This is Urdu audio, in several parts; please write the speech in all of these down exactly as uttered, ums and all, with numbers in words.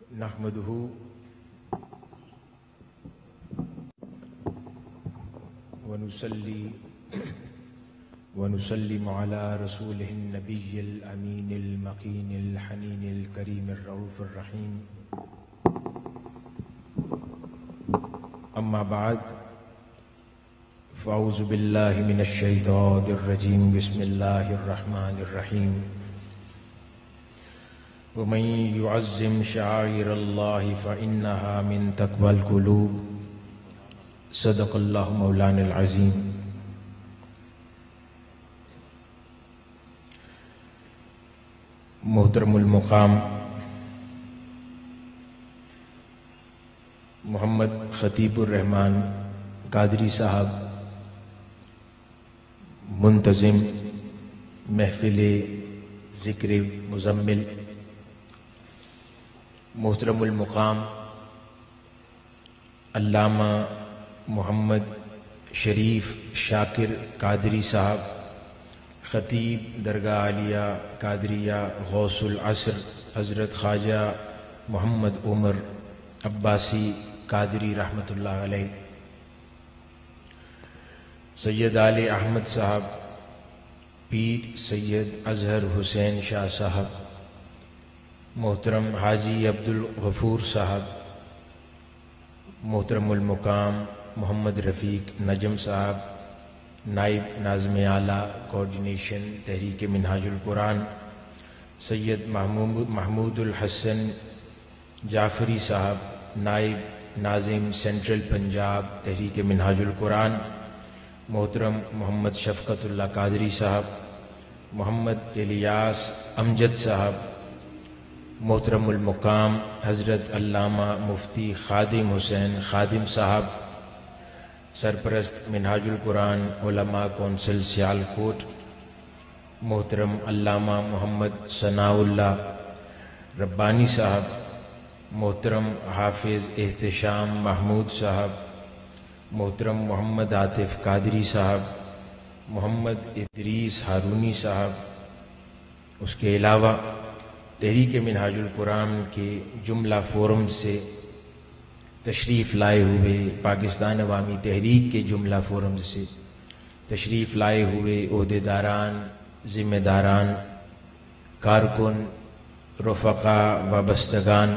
نحمده ونصلي ونسلم على رسوله النبي الأمين المقين الحنين الكريم الرؤوف الرحيم. أما بعد فأعوذ بالله من الشيطان الرجيم. بسم الله الرحمن الرحيم. ومن يعظم شعائر الله فإنها من تقوى القلوب. صدق الله مولانا العظيم. محترم المقام محمد خطیب الرحمان قادری صاحب، منتظم محفل ذکر مزمل، محترم المقام علامہ محمد شریف شاکر قادری صاحب، خطیب درگاہ عالیہ قادریہ غوث العصر حضرت خواجہ محمد عمر عباسی قادری رحمۃ اللہ علیہ، سید آل احمد صاحب، پیر سید اظہر حسین شاہ صاحب، محترم حاجی عبد الغفور صاحب، محترم المقام محمد رفیق نجم صاحب، نائب ناظم اعلیٰ کوآرڈینیشن تحریک منہاج القرآن، سید محمود محمود الحسن جعفری صاحب، نائب ناظم سینٹرل پنجاب تحریک منہاج القرآن، محترم محمد شفقت اللہ قادری صاحب، محمد الیاس امجد صاحب، محترم المقام حضرت علامہ مفتی خادم حسین خادم صاحب، سرپرست منہاج القرآن علماء کونسل سیالکوٹ، محترم علامہ محمد ثناء اللہ ربانی صاحب، محترم حافظ احتشام محمود صاحب، محترم محمد عاطف قادری صاحب، محمد ادریس ہارونی صاحب، اس کے علاوہ تحریک منہاج القرآن کے جملہ فورم سے تشریف لائے ہوئے، پاکستان عوامی تحریک کے جملہ فورم سے تشریف لائے ہوئے عہدیداران، ذمہ داران، کارکن، رفقا، وابستگان،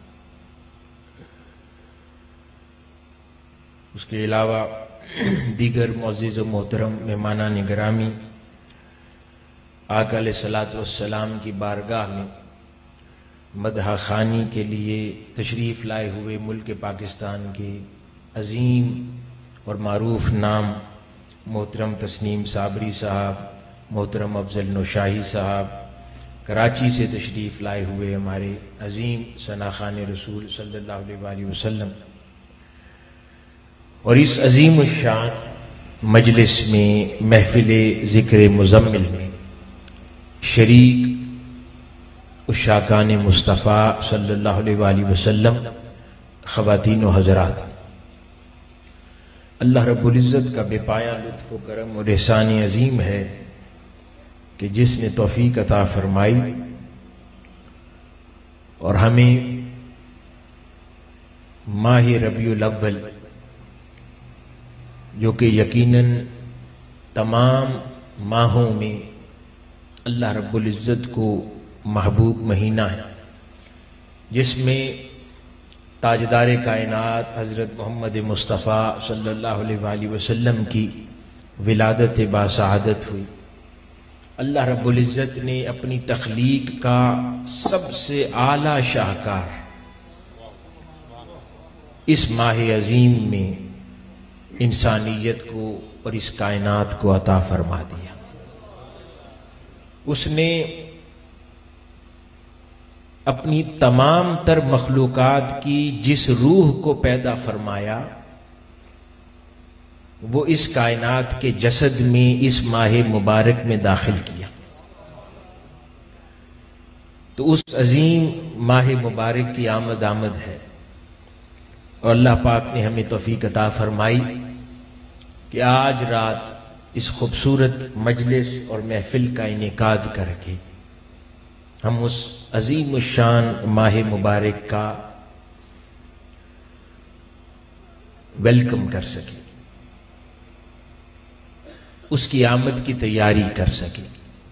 اس کے علاوہ دیگر معزز و محترم مہمانان گرامی، آقا علیہ الصلوۃ والسلام کی بارگاہ میں مدح خوانی کے لیے تشریف لائے ہوئے ملک پاکستان کے عظیم اور معروف نام محترم تسنیم صابری صاحب، محترم افضل نوشاہی صاحب، کراچی سے تشریف لائے ہوئے ہمارے عظیم ثناخوان رسول صلی اللہ علیہ وآلہ وسلم، اور اس عظیم الشان مجلس میں محفل ذکر مزمل میں شریک عشاقان مصطفیٰ صلی اللہ علیہ وآلہ وسلم، خواتین و حضرات، اللہ رب العزت کا بے پایہ لطف و کرم اور احسان عظیم ہے کہ جس نے توفیق عطا فرمائی اور ہمیں ماہ ربیع الاول، جو کہ یقیناً تمام ماہوں میں اللہ رب العزت کو محبوب مہینہ ہے، جس میں تاجدار کائنات حضرت محمد مصطفیٰ صلی اللہ علیہ وآلہ وسلم کی ولادت باسعادت ہوئی، اللہ رب العزت نے اپنی تخلیق کا سب سے اعلیٰ شاہکار اس ماہ عظیم میں انسانیت کو اور اس کائنات کو عطا فرما دیا۔ اس نے اپنی تمام تر مخلوقات کی جس روح کو پیدا فرمایا، وہ اس کائنات کے جسد میں اس ماہ مبارک میں داخل کیا، تو اس عظیم ماہ مبارک کی آمد آمد ہے، اور اللہ پاک نے ہمیں توفیق عطا فرمائی کہ آج رات اس خوبصورت مجلس اور محفل کا انعقاد کر کے ہم اس عظیم الشان ماہ مبارک کا ویلکم کر سکیں، اس کی آمد کی تیاری کر سکیں۔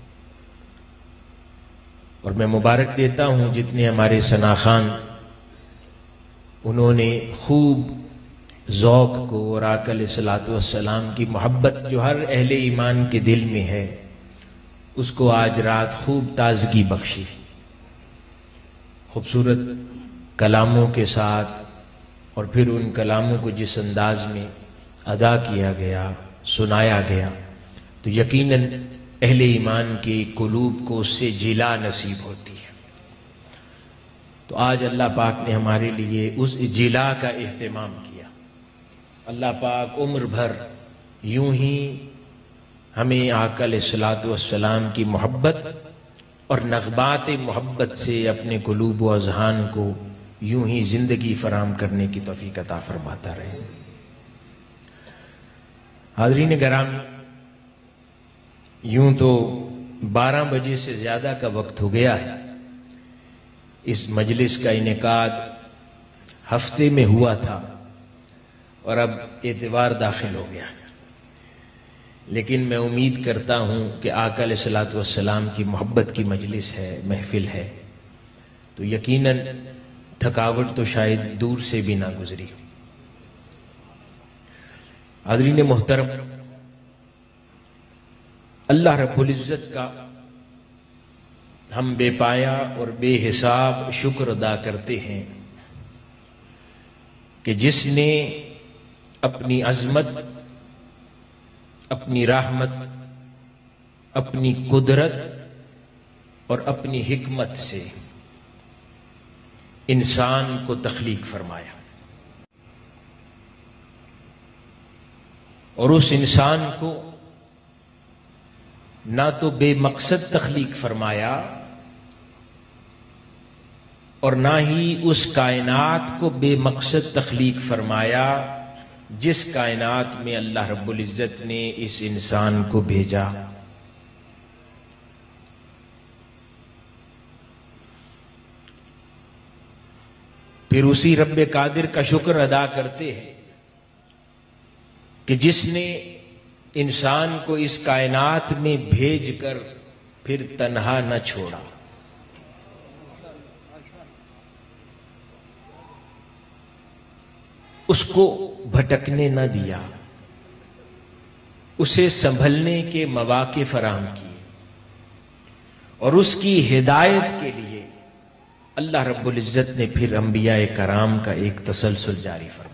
اور میں مبارک دیتا ہوں جتنے ہمارے ثناخان انہوں نے خوب ذوق کو اور آقا علیہ الصلوۃ والسلام کی محبت جو ہر اہل ایمان کے دل میں ہے اس کو آج رات خوب تازگی بخشی، خوبصورت کلاموں کے ساتھ، اور پھر ان کلاموں کو جس انداز میں ادا کیا گیا، سنایا گیا، تو یقیناً اہل ایمان کے قلوب کو اس سے جلا نصیب ہوتی ہے۔ تو آج اللہ پاک نے ہمارے لیے اس جلا کا اہتمام کیا۔ اللہ پاک عمر بھر یوں ہی ہمیں آقا علیہ الصلوۃ والسلام کی محبت اور نغمات محبت سے اپنے قلوب و اذہان کو یوں ہی زندگی فراہم کرنے کی توفیق عطا فرماتا رہے۔ حاضرین گرامی، یوں تو بارہ بجے سے زیادہ کا وقت ہو گیا ہے۔ اس مجلس کا انعقاد ہفتے میں ہوا تھا اور اب اتوار داخل ہو گیا، لیکن میں امید کرتا ہوں کہ آقا علیہ الصلوۃ والسلام کی محبت کی مجلس ہے، محفل ہے، تو یقیناً تھکاوٹ تو شاید دور سے بھی نہ گزری۔ حاضرین محترم، اللہ رب العزت کا ہم بے پایا اور بے حساب شکر ادا کرتے ہیں کہ جس نے اپنی عظمت، اپنی رحمت، اپنی قدرت اور اپنی حکمت سے انسان کو تخلیق فرمایا، اور اس انسان کو نہ تو بے مقصد تخلیق فرمایا اور نہ ہی اس کائنات کو بے مقصد تخلیق فرمایا جس کائنات میں اللہ رب العزت نے اس انسان کو بھیجا۔ پھر اسی رب قادر کا شکر ادا کرتے ہیں کہ جس نے انسان کو اس کائنات میں بھیج کر پھر تنہا نہ چھوڑا، اس کو بھٹکنے نہ دیا، اسے سنبھلنے کے مواقع فراہم کیے، اور اس کی ہدایت کے لیے اللہ رب العزت نے پھر انبیاء کرام کا ایک تسلسل جاری فرمایا۔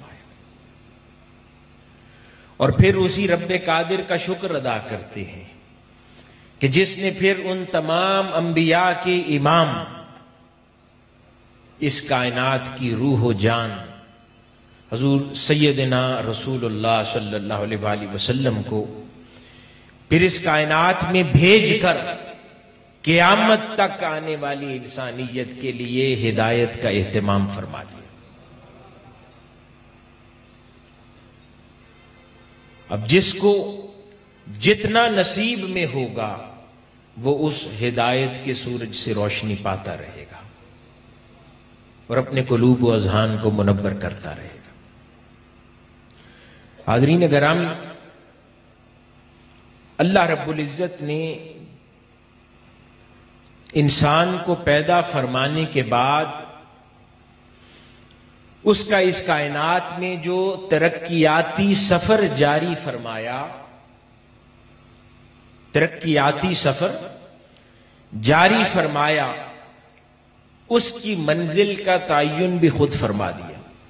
اور پھر اسی رب قادر کا شکر ادا کرتے ہیں کہ جس نے پھر ان تمام انبیاء کے امام، اس کائنات کی روح و جان حضور سیدنا رسول اللہ صلی اللہ علیہ وآلہ وسلم کو پھر اس کائنات میں بھیج کر قیامت تک آنے والی انسانیت کے لیے ہدایت کا اہتمام فرما دیا۔ اب جس کو جتنا نصیب میں ہوگا وہ اس ہدایت کے سورج سے روشنی پاتا رہے گا اور اپنے قلوب و اذہان کو منور کرتا رہے گا۔ حاضرین گرامی، اللہ رب العزت نے انسان کو پیدا فرمانے کے بعد اس کا اس کائنات میں جو ترقیاتی سفر جاری فرمایا، ترقیاتی سفر جاری فرمایا، اس کی منزل کا تعین بھی خود فرما دیا۔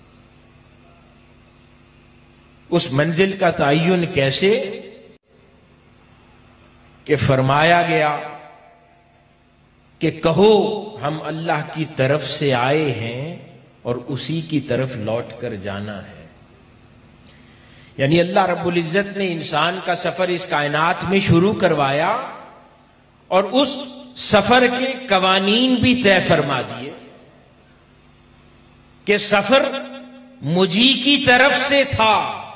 اس منزل کا تعین کیسے؟ کہ فرمایا گیا کہ کہو ہم اللہ کی طرف سے آئے ہیں اور اسی کی طرف لوٹ کر جانا ہے۔ یعنی اللہ رب العزت نے انسان کا سفر اس کائنات میں شروع کروایا اور اس سفر کے قوانین بھی طے فرما دیے کہ سفر مجھی کی طرف سے تھا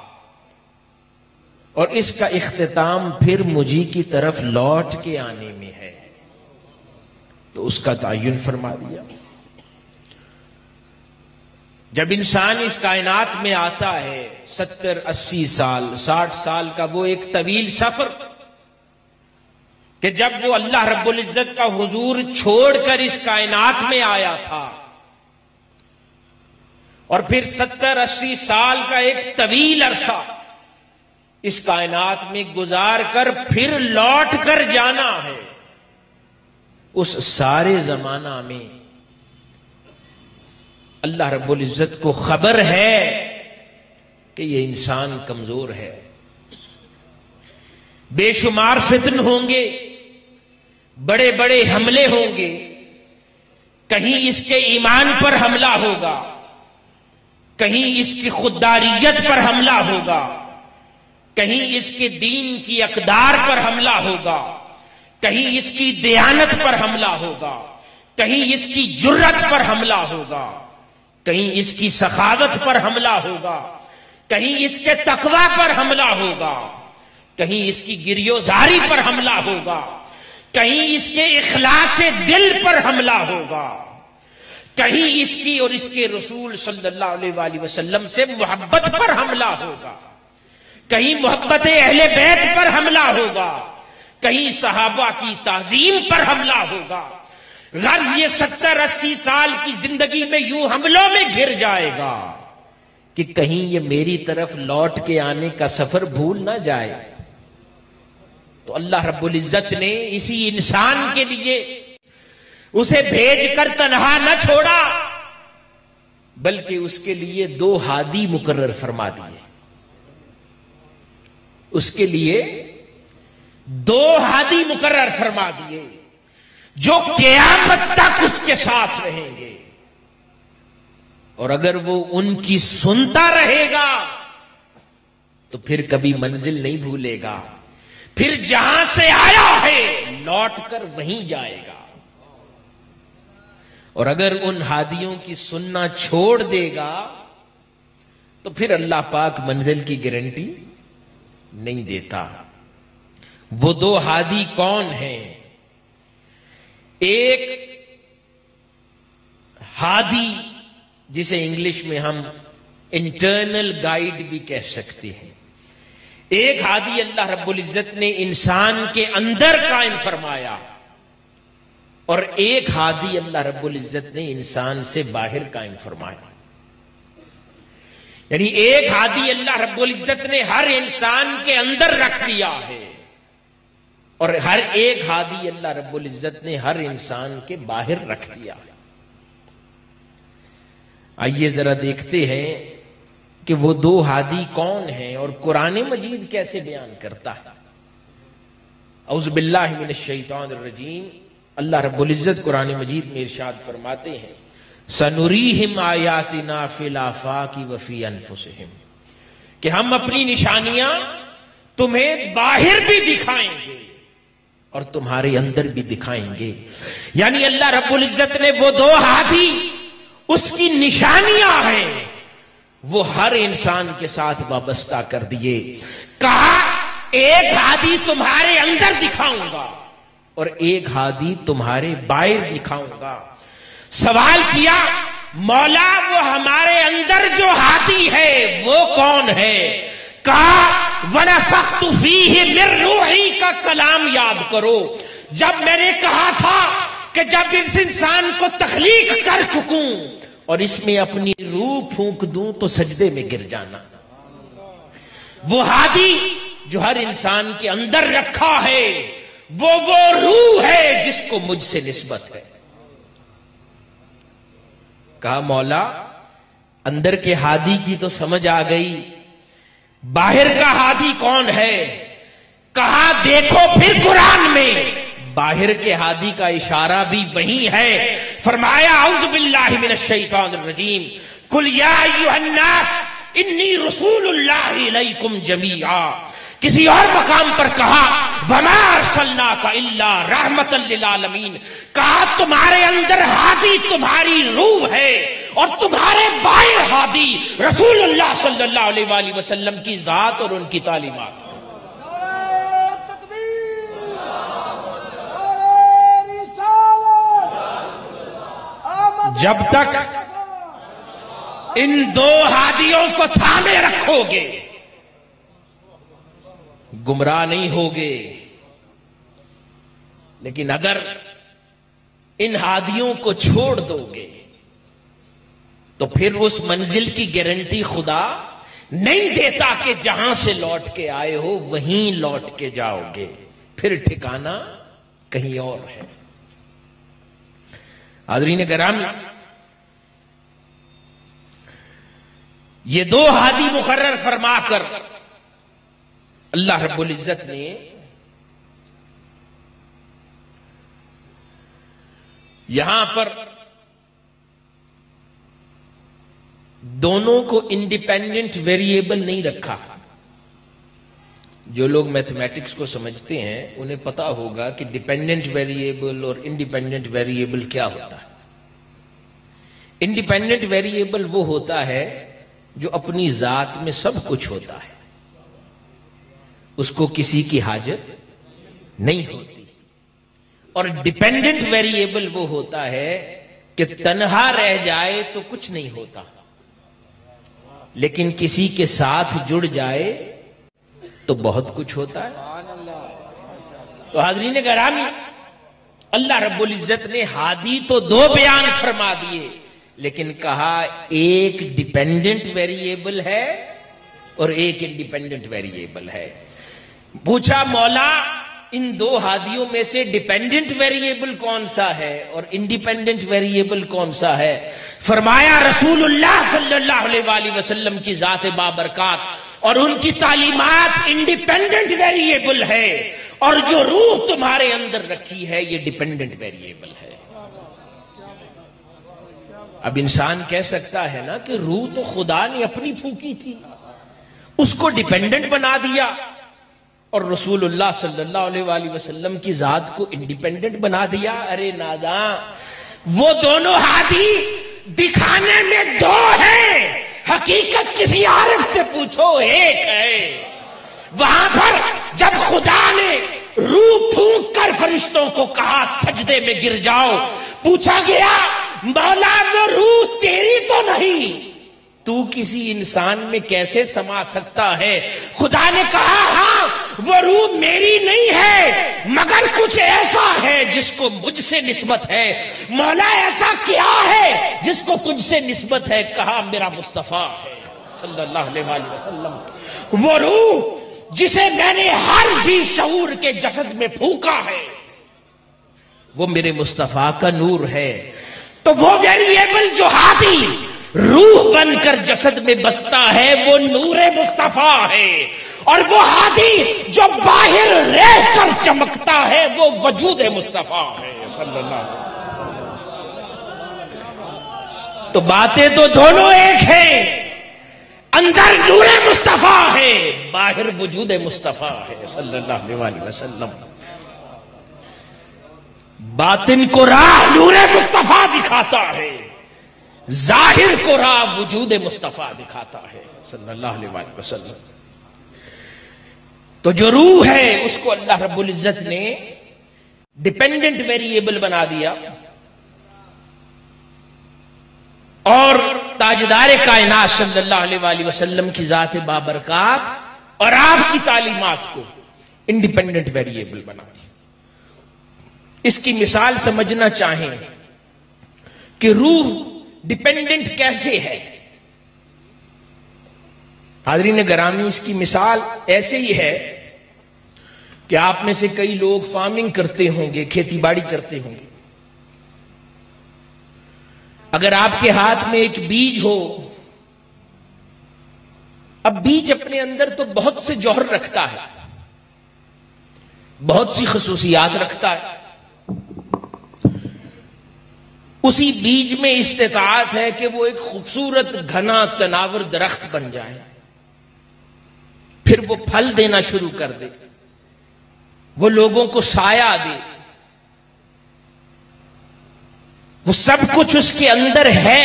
اور اس کا اختتام پھر مجھی کی طرف لوٹ کے آنے میں ہے۔ تو اس کا تعین فرما دیا. جب انسان اس کائنات میں آتا ہے ستر اسی سال ساٹھ سال کا وہ ایک طویل سفر کہ جب وہ اللہ رب العزت کا حضور چھوڑ کر اس کائنات میں آیا تھا اور پھر ستر اسی سال کا ایک طویل عرصہ اس کائنات میں گزار کر پھر لوٹ کر جانا ہے، اس سارے زمانہ میں اللہ رب العزت کو خبر ہے کہ یہ انسان کمزور ہے، بے شمار فتن ہوں گے، بڑے بڑے حملے ہوں گے، کہیں اس کے ایمان پر حملہ ہوگا، کہیں اس کی خودداریت پر حملہ ہوگا، کہیں اس کے دین کی اقدار پر حملہ ہوگا، کہیں اس کی دیانت پر حملہ ہوگا، کہیں اس کی جرت پر حملہ ہوگا، کہیں اس کی سخاوت پر حملہ ہوگا، کہیں اس کے تقوی پر حملہ ہوگا، کہیں اس کی گریوزاری پر حملہ ہوگا، کہیں اس کے اخلاص دل پر حملہ ہوگا، کہیں اس کی اور اس کے رسول صلی اللہ علیہ وآلہ وسلم سے محبت پر حملہ ہوگا، کہیں محبت اہل بیت پر حملہ ہوگا، کہیں صحابہ کی تعظیم پر حملہ ہوگا. غرض یہ ستر اسی سال کی زندگی میں یوں حملوں میں گھر جائے گا کہ کہیں یہ میری طرف لوٹ کے آنے کا سفر بھول نہ جائے. تو اللہ رب العزت نے اسی انسان کے لیے اسے بھیج کر تنہا نہ چھوڑا بلکہ اس کے لیے دو ہادی مقرر فرما دیے. اس کے لیے دو ہادی مقرر فرما دیے جو قیامت تک اس کے ساتھ رہیں گے، اور اگر وہ ان کی سنتا رہے گا تو پھر کبھی منزل نہیں بھولے گا، پھر جہاں سے آیا ہے لوٹ کر وہیں جائے گا. اور اگر ان ہادیوں کی سننا چھوڑ دے گا تو پھر اللہ پاک منزل کی گارنٹی نہیں دیتا. وہ دو ہادی کون ہیں؟ ایک ہادی جسے انگلش میں ہم انٹرنل گائیڈ بھی کہہ سکتے ہیں. ایک ہادی اللہ رب العزت نے انسان کے اندر قائم فرمایا اور ایک ہادی اللہ رب العزت نے انسان سے باہر قائم فرمایا. یعنی ایک ہادی اللہ رب العزت نے ہر انسان کے اندر رکھ دیا ہے اور ہر ایک ہادی اللہ رب العزت نے ہر انسان کے باہر رکھ دیا. آئیے ذرا دیکھتے ہیں کہ وہ دو ہادی کون ہیں اور قرآن مجید کیسے بیان کرتا ہے. اعوذ باللہ من الشیطان الرجیم. اللہ رب العزت قرآن مجید میں ارشاد فرماتے ہیں سنریہم آیاتنا فی الآفاق وفی انفسہم، کہ ہم اپنی نشانیاں تمہیں باہر بھی دکھائیں گے اور تمہارے اندر بھی دکھائیں گے. یعنی اللہ رب العزت نے وہ دو ہادی اس کی نشانیاں ہیں وہ ہر انسان کے ساتھ وابستہ کر دیے. کہا ایک ہادی تمہارے اندر دکھاؤں گا اور ایک ہادی تمہارے باہر دکھاؤں گا. سوال کیا مولا وہ ہمارے اندر جو ہادی ہے وہ کون ہے؟ کہا وَنَفَخْتُ فِيهِ مِن رُوحِي کا کلام یاد کرو. جب میں نے کہا تھا کہ جب اس انسان کو تخلیق کر چکوں اور اس میں اپنی روح پھونک دوں تو سجدے میں گر جانا. وہ ہادی جو ہر انسان کے اندر رکھا ہے وہ وہ روح ہے جس کو مجھ سے نسبت ہے. کہا مولا اندر کے ہادی کی تو سمجھ آ گئی، باہر کا ہادی کون ہے؟ کہا دیکھو پھر قرآن میں باہر کے ہادی کا اشارہ بھی وہی ہے. فرمایا اعوذ باللہ من الشیطان الرجیم قل یا ایھا الناس انی رسول اللہ الیکم جمیعا. کسی اور مقام پر کہا وما ارسلناک الا رحمتا للعالمین. کہا تمہارے اندر ہادی تمہاری روح ہے اور تمہارے باہر ہادی رسول اللہ صلی اللہ علیہ وآلہ وسلم کی ذات اور ان کی تعلیمات. جب تک ان دو ہادیوں کو تھامے رکھو گے گمراہ نہیں ہوگے، لیکن اگر ان ہادیوں کو چھوڑ دو گے تو پھر اس منزل کی گارنٹی خدا نہیں دیتا کہ جہاں سے لوٹ کے آئے ہو وہیں لوٹ کے جاؤ گے، پھر ٹھکانہ کہیں اور ہے۔ حاضرین گرامی، یہ دو ہادی مقرر فرما کر اللہ رب العزت نے یہاں پر دونوں کو انڈیپینڈنٹ ویریبل نہیں رکھا۔ جو لوگ میتھمیٹکس کو سمجھتے ہیں انہیں پتا ہوگا کہ ڈیپینڈنٹ ویریبل اور انڈیپینڈنٹ ویریبل کیا ہوتا ہے۔ انڈیپینڈنٹ ویریبل وہ ہوتا ہے جو اپنی ذات میں سب کچھ ہوتا ہے، اس کو کسی کی حاجت نہیں ہوتی، اور ڈیپینڈنٹ ویریبل وہ ہوتا ہے کہ تنہا رہ جائے تو کچھ نہیں ہوتا، لیکن کسی کے ساتھ جڑ جائے تو بہت کچھ ہوتا ہے۔ تو حاضرین گرامی، اللہ رب العزت نے ہادی تو دو بیان فرما دیے، لیکن کہا ایک ڈیپینڈنٹ ویریبل ہے اور ایک انڈیپینڈنٹ ویریبل ہے۔ پوچھا مولا ان دو ہادیوں میں سے ڈیپینڈنٹ ویریبل کون سا ہے اور انڈیپینڈنٹ ویریبل کون سا ہے؟ فرمایا رسول اللہ صلی اللہ علیہ وآلہ وسلم کی ذات بابرکات اور ان کی تعلیمات انڈیپینڈنٹ ویریبل ہے، اور جو روح تمہارے اندر رکھی ہے یہ ڈیپینڈنٹ ویریبل ہے۔ اب انسان کہہ سکتا ہے نا کہ روح تو خدا نے اپنی پھونکی تھی، اس کو ڈیپینڈنٹ بنا دیا، اور رسول اللہ صلی اللہ علیہ وآلہ وسلم کی ذات کو انڈیپینڈنٹ بنا دیا۔ ارے ناداں، وہ دونوں ہادی دکھانے میں دو ہیں، حقیقت کسی عارف سے پوچھو ایک ہے۔ وہاں پر جب خدا نے روح پھونک کر فرشتوں کو کہا سجدے میں گر جاؤ، پوچھا گیا مولا وہ روح تیری تو نہیں، تو کسی انسان میں کیسے سما سکتا ہے؟ خدا نے کہا ہاں وہ روح میری نہیں ہے، مگر کچھ ایسا ہے جس کو مجھ سے نسبت ہے۔ مولا ایسا کیا ہے جس کو تجھ سے نسبت ہے؟ کہا میرا مصطفیٰ ہے صلی اللہ علیہ وآلہ وسلم، وہ روح جسے میں نے ہر ذی شعور کے جسد میں پھونکا ہے وہ میرے مصطفیٰ کا نور ہے۔ تو وہ ویریبل جو ہادی روح بن کر جسد میں بستا ہے وہ نور مصطفیٰ ہے، اور وہ ہادی جو باہر رہ کر چمکتا ہے وہ وجود مصطفیٰ ہے صلی اللہ علیہ وسلم۔ تو باتیں تو دونوں ایک ہیں، اندر نور مصطفیٰ ہے، باہر وجود مصطفیٰ ہے صلی اللہ علیہ وآلہ وسلم۔ باطن کو راہ نور مصطفیٰ دکھاتا ہے، ظاہر کو راہ وجود مصطفیٰ دکھاتا ہے صلی اللہ علیہ وآلہ وسلم۔ تو جو روح ہے اس کو اللہ رب العزت نے ڈیپینڈنٹ ویریبل بنا دیا، اور تاجدار کائنات صلی اللہ علیہ وآلہ وسلم کی ذات بابرکات اور آپ کی تعلیمات کو انڈیپینڈنٹ ویریبل بنا دیا۔ اس کی مثال سمجھنا چاہیں کہ روح ڈیپینڈنٹ کیسے ہے؟ حاضرین گرامی، اس کی مثال ایسے ہی ہے کہ آپ میں سے کئی لوگ فارمنگ کرتے ہوں گے، کھیتی باڑی کرتے ہوں گے۔ اگر آپ کے ہاتھ میں ایک بیج ہو، اب بیج اپنے اندر تو بہت سے جوہر رکھتا ہے، بہت سی خصوصیات رکھتا ہے، اسی بیج میں استطاعت ہے کہ وہ ایک خوبصورت گھنا تناور درخت بن جائے، پھر وہ پھل دینا شروع کر دے، وہ لوگوں کو سایہ دے، وہ سب کچھ اس کے اندر ہے،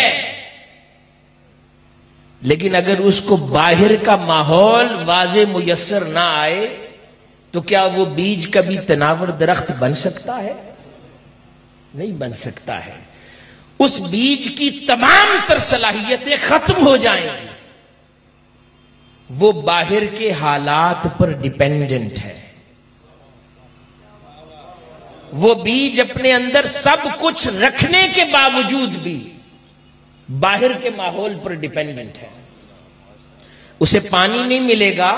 لیکن اگر اس کو باہر کا ماحول واضح میسر نہ آئے تو کیا وہ بیج کبھی تناور درخت بن سکتا ہے؟ نہیں بن سکتا ہے۔ اس بیج کی تمام تر صلاحیتیں ختم ہو جائیں گی. وہ باہر کے حالات پر ڈیپینڈنٹ ہے. وہ بیج اپنے اندر سب کچھ رکھنے کے باوجود بھی باہر کے ماحول پر ڈیپینڈنٹ ہے. اسے پانی نہیں ملے گا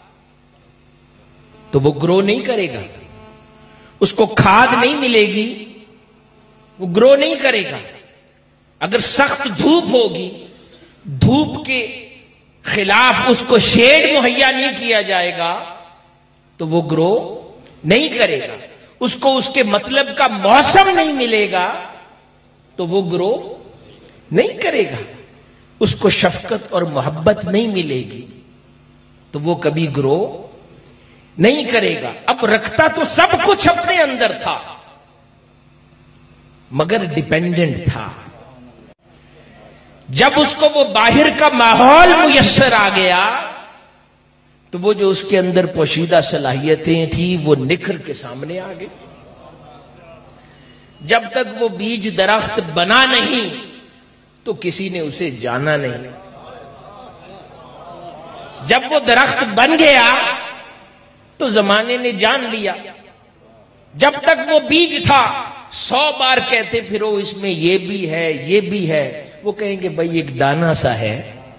تو وہ گرو نہیں کرے گا. اس کو کھاد نہیں ملے گی وہ گرو نہیں کرے گا. اگر سخت دھوپ ہوگی، دھوپ کے خلاف اس کو شیڈ مہیا نہیں کیا جائے گا تو وہ گرو نہیں کرے گا. اس کو اس کے مطلب کا موسم نہیں ملے گا تو وہ گرو نہیں کرے گا. اس کو شفقت اور محبت نہیں ملے گی تو وہ کبھی گرو نہیں کرے گا. اب رکھتا تو سب کچھ اپنے اندر تھا مگر ڈیپینڈنٹ تھا. جب اس کو وہ باہر کا ماحول میسر آ گیا تو وہ جو اس کے اندر پوشیدہ صلاحیتیں تھیں وہ نکھر کے سامنے آ گئی. جب تک وہ بیج درخت بنا نہیں تو کسی نے اسے جانا نہیں. جب وہ درخت بن گیا تو زمانے نے جان لیا. جب تک وہ بیج تھا سو بار کہتے پھرو اس میں یہ بھی ہے یہ بھی ہے. وہ کہیں گے بھائی ایک دانہ سا ہے،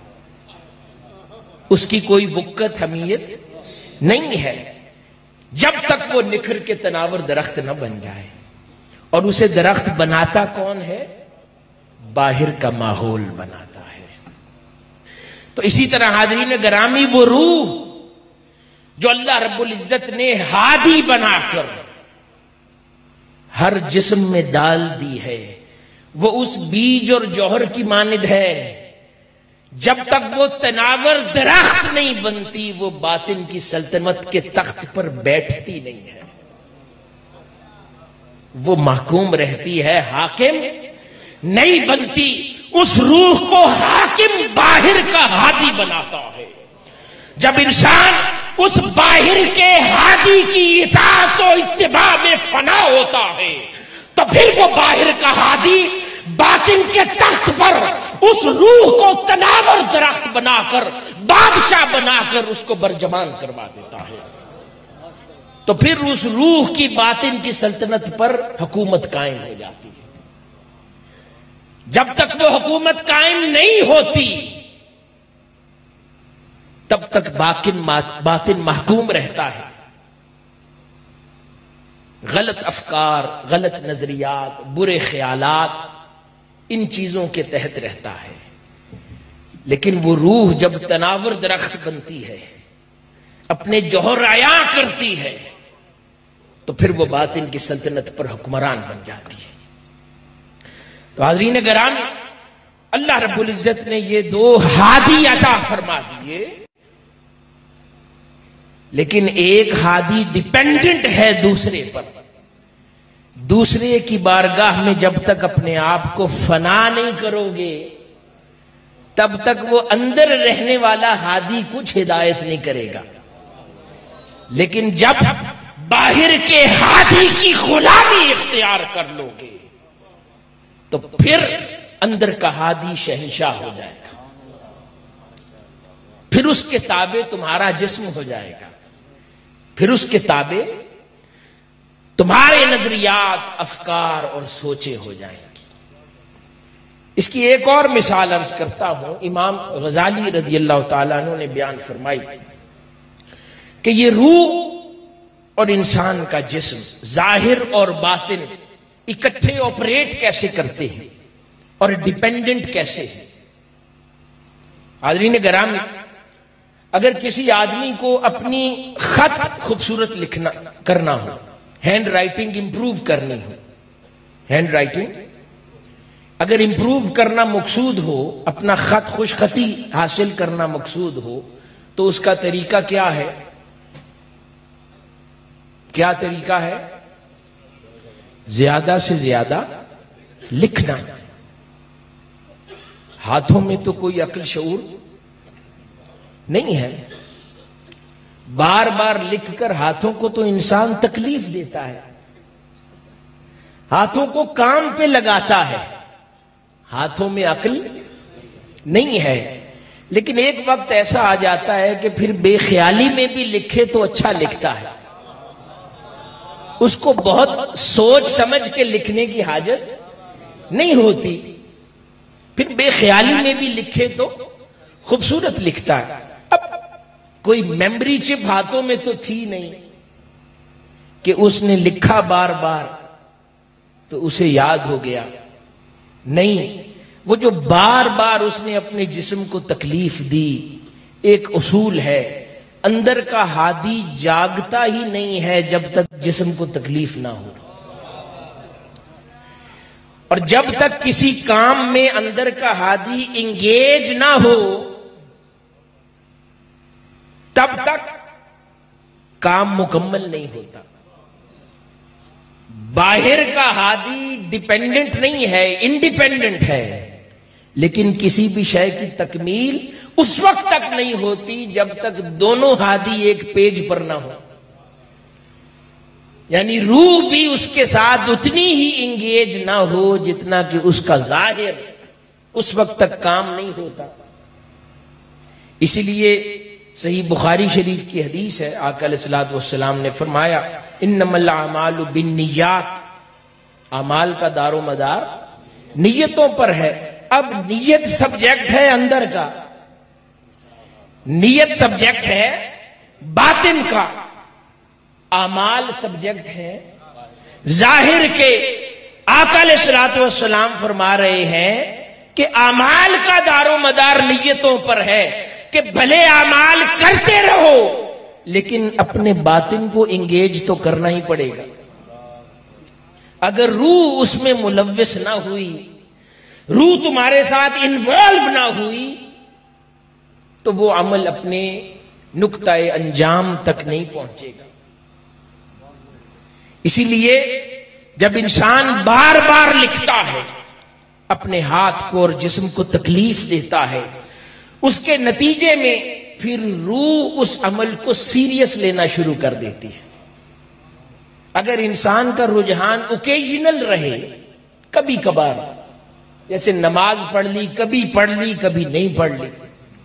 اس کی کوئی وقت حمیت نہیں ہے. جب تک وہ نکھر کے تناور درخت نہ بن جائے. اور اسے درخت بناتا کون ہے؟ باہر کا ماحول بناتا ہے. تو اسی طرح حاضرین گرامی وہ روح جو اللہ رب العزت نے ہادی بنا کر ہر جسم میں ڈال دی ہے وہ اس بیج اور جوہر کی مانند ہے. جب تک وہ تناور درخت نہیں بنتی وہ باطن کی سلطنت کے تخت پر بیٹھتی نہیں ہے. وہ محکوم رہتی ہے، حاکم نہیں بنتی. اس روح کو حاکم باہر کا ہادی بناتا ہے. جب انسان اس باہر کے ہادی کی اطاعت و اتباع میں فنا ہوتا ہے تو پھر وہ باہر کا ہادی باطن کے تخت پر اس روح کو تناور درخت بنا کر بادشاہ بنا کر اس کو برجمان کروا دیتا ہے. تو پھر اس روح کی باطن کی سلطنت پر حکومت قائم ہو جاتی ہے. جب تک وہ حکومت قائم نہیں ہوتی تب تک باطن محکوم رہتا ہے. غلط افکار، غلط نظریات، برے خیالات، ان چیزوں کے تحت رہتا ہے. لیکن وہ روح جب تناور درخت بنتی ہے، اپنے جوہر عیاں کرتی ہے، تو پھر وہ باطن کی سلطنت پر حکمران بن جاتی ہے. تو حاضرین گرامی، اللہ رب العزت نے یہ دو ہادی عطا فرما دیے، لیکن ایک ہادی ڈیپینڈنٹ ہے دوسرے پر. دوسرے کی بارگاہ میں جب تک اپنے آپ کو فنا نہیں کرو گے تب تک وہ اندر رہنے والا ہادی کچھ ہدایت نہیں کرے گا. لیکن جب باہر کے ہادی کی غلامی اختیار کر لو گے تو پھر اندر کا ہادی شہنشاہ ہو جائے گا. پھر اس کے تابع تمہارا جسم ہو جائے گا. پھر اس کے تابع تمہارے نظریات، افکار اور سوچیں ہو جائیں گی. اس کی ایک اور مثال عرض کرتا ہوں. امام غزالی رضی اللہ تعالیٰ عنہ نے بیان فرمائی کہ یہ روح اور انسان کا جسم ظاہر اور باطن اکٹھے آپریٹ کیسے کرتے ہیں اور ڈیپینڈنٹ کیسے ہیں. حاضرین گرامی، اگر کسی آدمی کو اپنی خط خوبصورت لکھنا کرنا ہو، ہینڈ رائٹنگ امپروو کرنی ہو، ہینڈ رائٹنگ اگر امپروو کرنا مقصود ہو، اپنا خط خوش خطی حاصل کرنا مقصود ہو، تو اس کا طریقہ کیا ہے؟ کیا طریقہ ہے؟ زیادہ سے زیادہ لکھنا. ہاتھوں میں تو کوئی عقل شعور نہیں ہے. بار بار لکھ کر ہاتھوں کو تو انسان تکلیف دیتا ہے، ہاتھوں کو کام پہ لگاتا ہے. ہاتھوں میں عقل نہیں ہے، لیکن ایک وقت ایسا آ جاتا ہے کہ پھر بے خیالی میں بھی لکھے تو اچھا لکھتا ہے، اس کو بہت سوچ سمجھ کے لکھنے کی حاجت نہیں ہوتی، پھر بے خیالی میں بھی لکھے تو خوبصورت لکھتا ہے۔ اب کوئی میموری چپ ہاتھوں میں تو تھی نہیں کہ اس نے لکھا بار بار تو اسے یاد ہو گیا، نہیں، وہ جو بار بار اس نے اپنے جسم کو تکلیف دی، ایک اصول ہے، اندر کا ہادی جاگتا ہی نہیں ہے جب تک جسم کو تکلیف نہ ہو، اور جب تک کسی کام میں اندر کا ہادی انگیج نہ ہو تب تک کام مکمل نہیں ہوتا۔ باہر کا ہادی ڈیپینڈنٹ نہیں ہے، انڈیپینڈنٹ ہے، لیکن کسی بھی شے کی تکمیل اس وقت تک نہیں ہوتی جب تک دونوں ہادی ایک پیج پر نہ ہو، یعنی روح بھی اس کے ساتھ اتنی ہی انگیج نہ ہو جتنا کہ اس کا ظاہر، اس وقت تک کام نہیں ہوتا۔ اسی لیے صحیح بخاری شریف کی حدیث ہے، آقا علیہ الصلوۃ والسلام نے فرمایا انما الاعمال بالنیات، اعمال کا دار و مدار نیتوں پر ہے۔ اب نیت سبجیکٹ ہے اندر کا، نیت سبجیکٹ ہے باطن کا، اعمال سبجیکٹ ہے ظاہر کے۔ آقا علیہ الصلوۃ والسلام فرما رہے ہیں کہ اعمال کا دار و مدار نیتوں پر ہے، کہ بھلے اعمال کرتے رہو لیکن اپنے باطن کو انگیج تو کرنا ہی پڑے گا۔ اگر روح اس میں ملوث نہ ہوئی، روح تمہارے ساتھ انوالو نہ ہوئی، تو وہ عمل اپنے نقطہ انجام تک نہیں پہنچے گا۔ اسی لیے جب انسان بار بار لکھتا ہے، اپنے ہاتھ کو اور جسم کو تکلیف دیتا ہے، اس کے نتیجے میں پھر روح اس عمل کو سیریس لینا شروع کر دیتی ہے۔ اگر انسان کا رجحان اوکیجنل رہے، کبھی کبھار، جیسے نماز پڑھ لی، کبھی پڑھ لی کبھی نہیں پڑھ لی،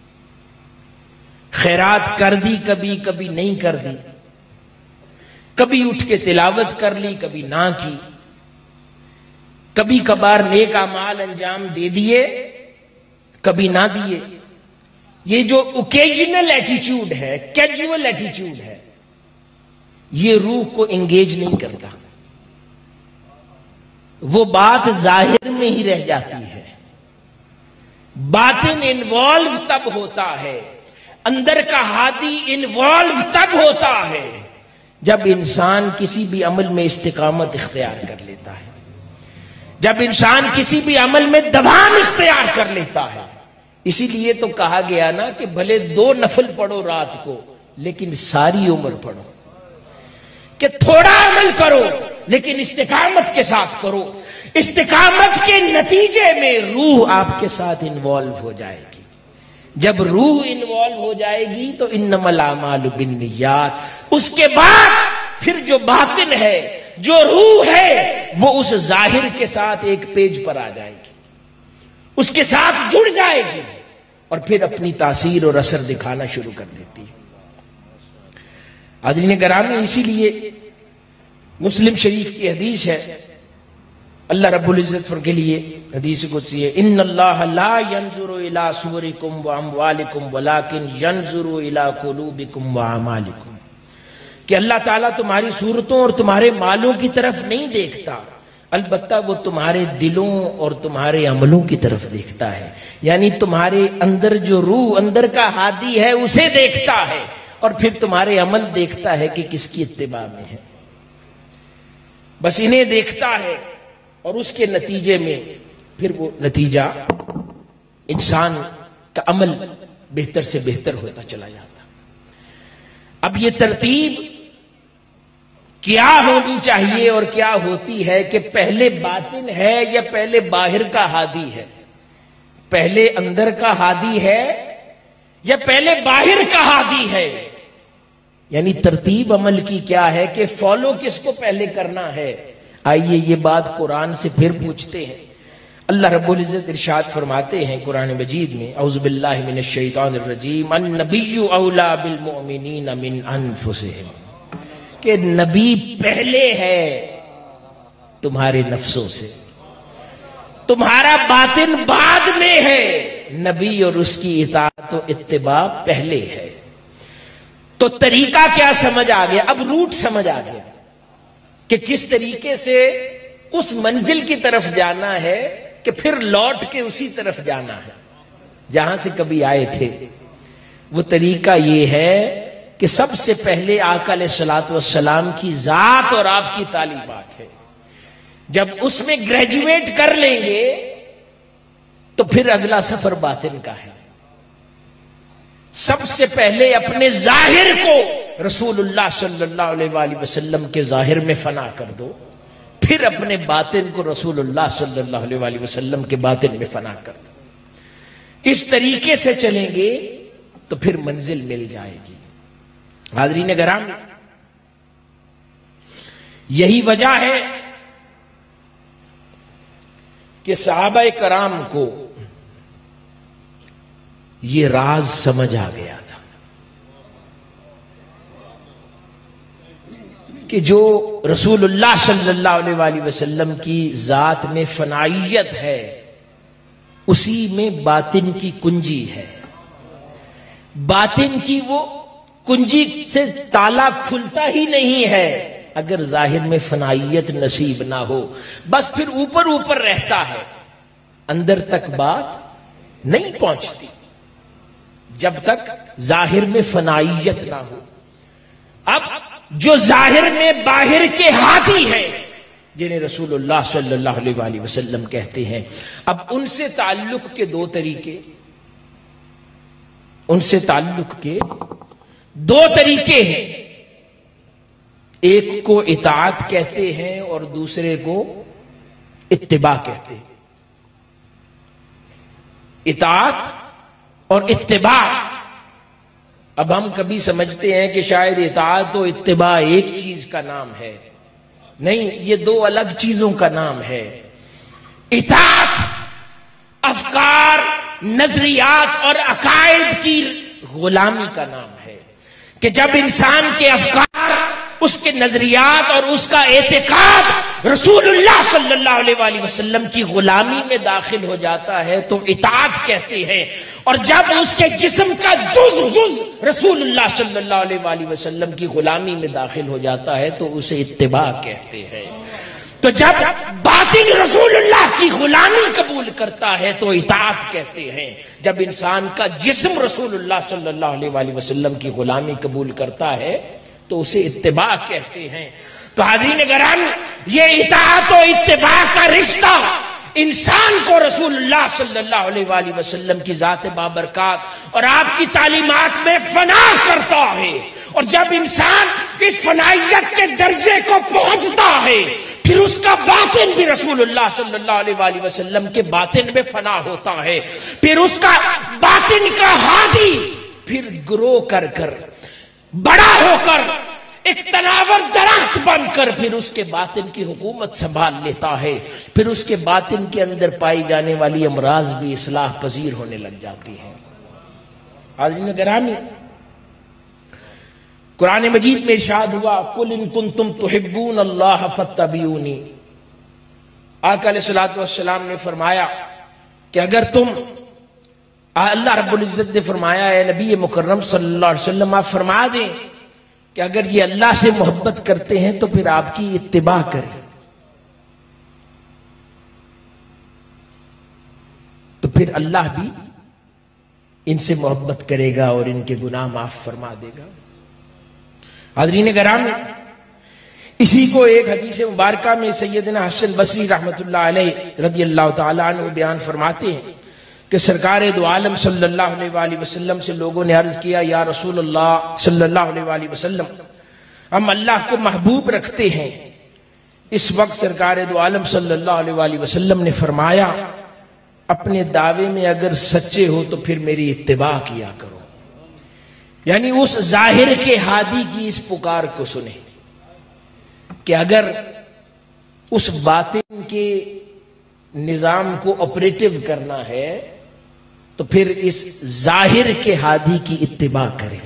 خیرات کر دی کبھی کبھی نہیں کر دی، کبھی اٹھ کے تلاوت کر لی کبھی نہ کی، کبھی کبھار نیک اعمال انجام دے دیے کبھی نہ دیے، یہ جو اوکیجنل ایٹیچیوڈ ہے، کیجول ایٹیچیوڈ ہے، یہ روح کو انگیج نہیں کرتا، وہ بات ظاہر میں ہی رہ جاتی ہے۔ باطن انوالو تب ہوتا ہے، اندر کا ہادی انوالو تب ہوتا ہے جب انسان کسی بھی عمل میں استقامت اختیار کر لیتا ہے، جب انسان کسی بھی عمل میں دوام اختیار کر لیتا ہے۔ اسی لیے تو کہا گیا نا کہ بھلے دو نفل پڑھو رات کو لیکن ساری عمر پڑھو، کہ تھوڑا عمل کرو لیکن استقامت کے ساتھ کرو، استقامت کے نتیجے میں روح آپ کے ساتھ انوالو ہو جائے گی۔ جب روح انوالو ہو جائے گی تو انما الاعمال بالنیات، اس کے بعد پھر جو باطن ہے، جو روح ہے، وہ اس ظاہر کے ساتھ ایک پیج پر آ جائے گی، اس کے ساتھ جڑ جائے گی اور پھر اپنی تاثیر اور اثر دکھانا شروع کر دیتی ہے۔ حاضرین گرامی، اسی لیے مسلم شریف کی حدیث ہے، اللہ رب العزت کے لیے حدیث قدسی ہے، ان اللہ لا ينظر الى صورکم واموالکم ولکن ينظر الى قلوبکم واعمالکم، کہ اللہ تعالیٰ تمہاری صورتوں اور تمہارے مالوں کی طرف نہیں دیکھتا، البتہ وہ تمہارے دلوں اور تمہارے عملوں کی طرف دیکھتا ہے، یعنی تمہارے اندر جو روح، اندر کا ہادی ہے، اسے دیکھتا ہے، اور پھر تمہارے عمل دیکھتا ہے کہ کس کی اتباع میں ہے۔ بس انہیں دیکھتا ہے اور اس کے نتیجے میں پھر وہ نتیجہ انسان کا عمل بہتر سے بہتر ہوتا چلا جاتا۔ اب یہ ترتیب کیا ہونی چاہیے اور کیا ہوتی ہے کہ پہلے باطن ہے یا پہلے باہر کا ہادی ہے، پہلے اندر کا ہادی ہے یا پہلے باہر کا ہادی ہے، یعنی ترتیب عمل کی کیا ہے کہ فالو کس کو پہلے کرنا ہے۔ آئیے یہ بات قرآن سے پھر پوچھتے ہیں۔ اللہ رب العزت ارشاد فرماتے ہیں قرآن مجید میں، اعوذ باللہ من الشیطان الرجیم، النبی اولا بالمؤمنین من انفسہم، کہ نبی پہلے ہے تمہارے نفسوں سے، تمہارا باطن بعد میں ہے، نبی اور اس کی اطاعت و اتباع پہلے ہے۔ تو طریقہ کیا سمجھ آ گیا؟ اب روٹ سمجھ آ گیا کہ کس طریقے سے اس منزل کی طرف جانا ہے کہ پھر لوٹ کے اسی طرف جانا ہے جہاں سے کبھی آئے تھے۔ وہ طریقہ یہ ہے کہ سب سے پہلے آقا علیہ الصلوۃ والسلام کی ذات اور آپ کی تعلیمات ہے، جب اس میں گریجویٹ کر لیں گے تو پھر اگلا سفر باطن کا ہے۔ سب سے پہلے اپنے ظاہر کو رسول اللہ صلی اللہ علیہ وآلہ وسلم کے ظاہر میں فنا کر دو، پھر اپنے باطن کو رسول اللہ صلی اللہ علیہ وآلہ وسلم کے باطن میں فنا کر دو۔ اس طریقے سے چلیں گے تو پھر منزل مل جائے گی۔ حاضرین گرامی، یہی وجہ ہے کہ صحابہ کرام کو یہ راز سمجھ آ گیا تھا کہ جو رسول اللہ صلی اللہ علیہ وآلہ وسلم کی ذات میں فنائیت ہے، اسی میں باطن کی کنجی ہے۔ باطن کی وہ کنجی سے تالا کھلتا ہی نہیں ہے اگر ظاہر میں فنائیت نصیب نہ ہو، بس پھر اوپر اوپر رہتا ہے، اندر تک بات نہیں پہنچتی جب تک ظاہر میں فنائیت نہ ہو۔ اب جو ظاہر میں باہر کے ہاتھی ہیں جنہیں رسول اللہ صلی اللہ علیہ وآلہ وسلم کہتے ہیں، اب ان سے تعلق کے دو طریقے ان سے تعلق کے دو طریقے ہیں، ایک کو اطاعت کہتے ہیں اور دوسرے کو اتباع کہتے ہیں۔ اطاعت اور اتباع، اب ہم کبھی سمجھتے ہیں کہ شاید اطاعت و اتباع ایک چیز کا نام ہے، نہیں، یہ دو الگ چیزوں کا نام ہے۔ اطاعت افکار، نظریات اور عقائد کی غلامی کا نام ہے کہ جب انسان کے افکار، اس کے نظریات اور اس کا اعتقاد رسول اللہ صلی اللہ علیہ وآلہ وسلم کی غلامی میں داخل ہو جاتا ہے تو اطاعت کہتے ہیں، اور جب اس کے جسم کا جز جز رسول اللہ صلی اللہ علیہ وآلہ وسلم کی غلامی میں داخل ہو جاتا ہے تو اسے اتباع کہتے ہیں۔ تو جب باطن رسول اللہ کی غلامی قبول کرتا ہے تو اطاعت کہتے ہیں، جب انسان کا جسم رسول اللہ صلی اللہ علیہ وآلہ وسلم کی غلامی قبول کرتا ہے تو اسے اتباع کہتے ہیں۔ تو حاضرین گرامی، یہ اطاعت و اتباع کا رشتہ انسان کو رسول اللہ صلی اللہ علیہ وآلہ وسلم کی ذات بابرکات اور آپ کی تعلیمات میں فنا کرتا ہے، اور جب انسان اس فنائیت کے درجے کو پہنچتا ہے پھر اس کا باطن بھی رسول اللہ صلی اللہ علیہ وآلہ وسلم کے باطن میں فنا ہوتا ہے، پھر اس کا باطن کا ہادی پھر گرو کر کر، بڑا ہو کر، ایک تناور درخت بن کر پھر اس کے باطن کی حکومت سنبھال لیتا ہے، پھر اس کے باطن کے اندر پائی جانے والی امراض بھی اصلاح پذیر ہونے لگ جاتی ہیں۔ حاضرین گرامی، قرآن مجید میں ارشاد ہوا، قُلْ إِن كُنتُمْ تُحِبُّونَ اللَّهَ فَاتَّبِعُونِي، آقا علیہ الصلوۃ والسلام نے فرمایا کہ اگر تم، اللہ رب العزت نے فرمایا اے نبی مکرم صلی اللہ علیہ وسلم آپ فرما دیں کہ اگر یہ اللہ سے محبت کرتے ہیں تو پھر آپ کی اتباع کریں، تو پھر اللہ بھی ان سے محبت کرے گا اور ان کے گناہ معاف فرما دے گا۔ حاضرین گرامی، اسی کو ایک حدیث مبارکہ میں سیدنا حسن بصری رحمۃ اللہ علیہ رضی اللہ تعالی عنہ بیان فرماتے ہیں کہ سرکار دو عالم صلی اللہ علیہ وآلہ وسلم سے لوگوں نے عرض کیا، یا رسول اللہ صلی اللہ علیہ وآلہ وسلم، ہم اللہ کو محبوب رکھتے ہیں۔ اس وقت سرکار دو عالم صلی اللہ علیہ وآلہ وسلم نے فرمایا، اپنے دعوے میں اگر سچے ہو تو پھر میری اتباع کیا کرو، یعنی اس ظاہر کے ہادی کی اس پکار کو سنیں کہ اگر اس باطن کے نظام کو آپریٹو کرنا ہے تو پھر اس ظاہر کے ہادی کی اتباع کریں،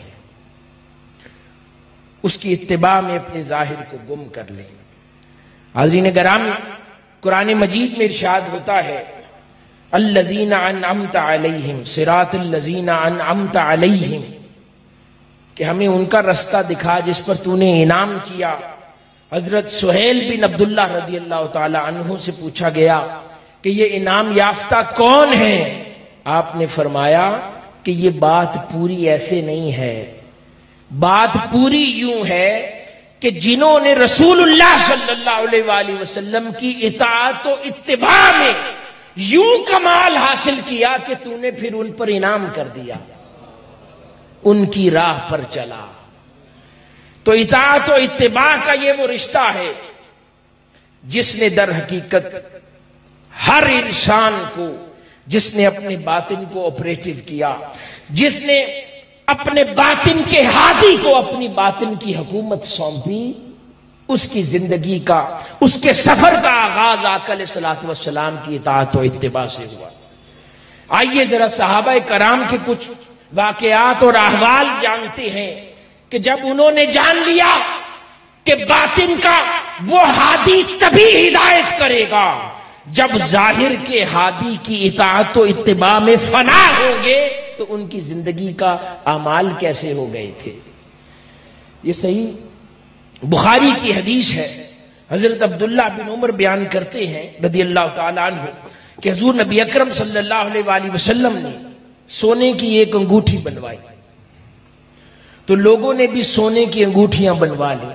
اس کی اتباع میں اپنے ظاہر کو گم کر لیں۔ حاضرین گرامی، قرآن مجید میں ارشاد ہوتا ہے الذین انعمت علیہم صراط الذین انعمت علیہم، کہ ہمیں ان کا رستہ دکھا جس پر تو نے انعام کیا۔ حضرت سہیل بن عبداللہ رضی اللہ تعالی عنہ سے پوچھا گیا کہ یہ انعام یافتہ کون ہے؟ آپ نے فرمایا کہ یہ بات پوری ایسے نہیں ہے، بات پوری یوں ہے کہ جنہوں نے رسول اللہ صلی اللہ علیہ وآلہ وسلم کی اطاعت و اتباع میں یوں کمال حاصل کیا کہ تو نے پھر ان پر انعام کر دیا، ان کی راہ پر چلا۔ تو اطاعت و اتباع کا یہ وہ رشتہ ہے جس نے در حقیقت ہر انسان کو، جس نے اپنے باطن کو آپریٹو کیا، جس نے اپنے باطن کے ہادی کو اپنی باطن کی حکومت سونپی، اس کی زندگی کا، اس کے سفر کا آغاز آقا علیہ الصلوۃ والسلام کی اطاعت و اتباع سے ہوا۔ آئیے ذرا صحابہ کرام کے کچھ واقعات اور احوال جانتے ہیں کہ جب انہوں نے جان لیا کہ باطن کا وہ ہادی تبھی ہدایت کرے گا جب ظاہر کے ہادی کی اطاعت و اتباع میں فنا ہوں گے، تو ان کی زندگی کا اعمال کیسے ہو گئے تھے۔ یہ صحیح بخاری کی حدیث ہے، حضرت عبداللہ بن عمر بیان کرتے ہیں رضی اللہ تعالیٰ عنہ کہ حضور نبی اکرم صلی اللہ علیہ وآلہ وسلم نے سونے کی ایک انگوٹھی بنوائی، تو لوگوں نے بھی سونے کی انگوٹھیاں بنوا لی۔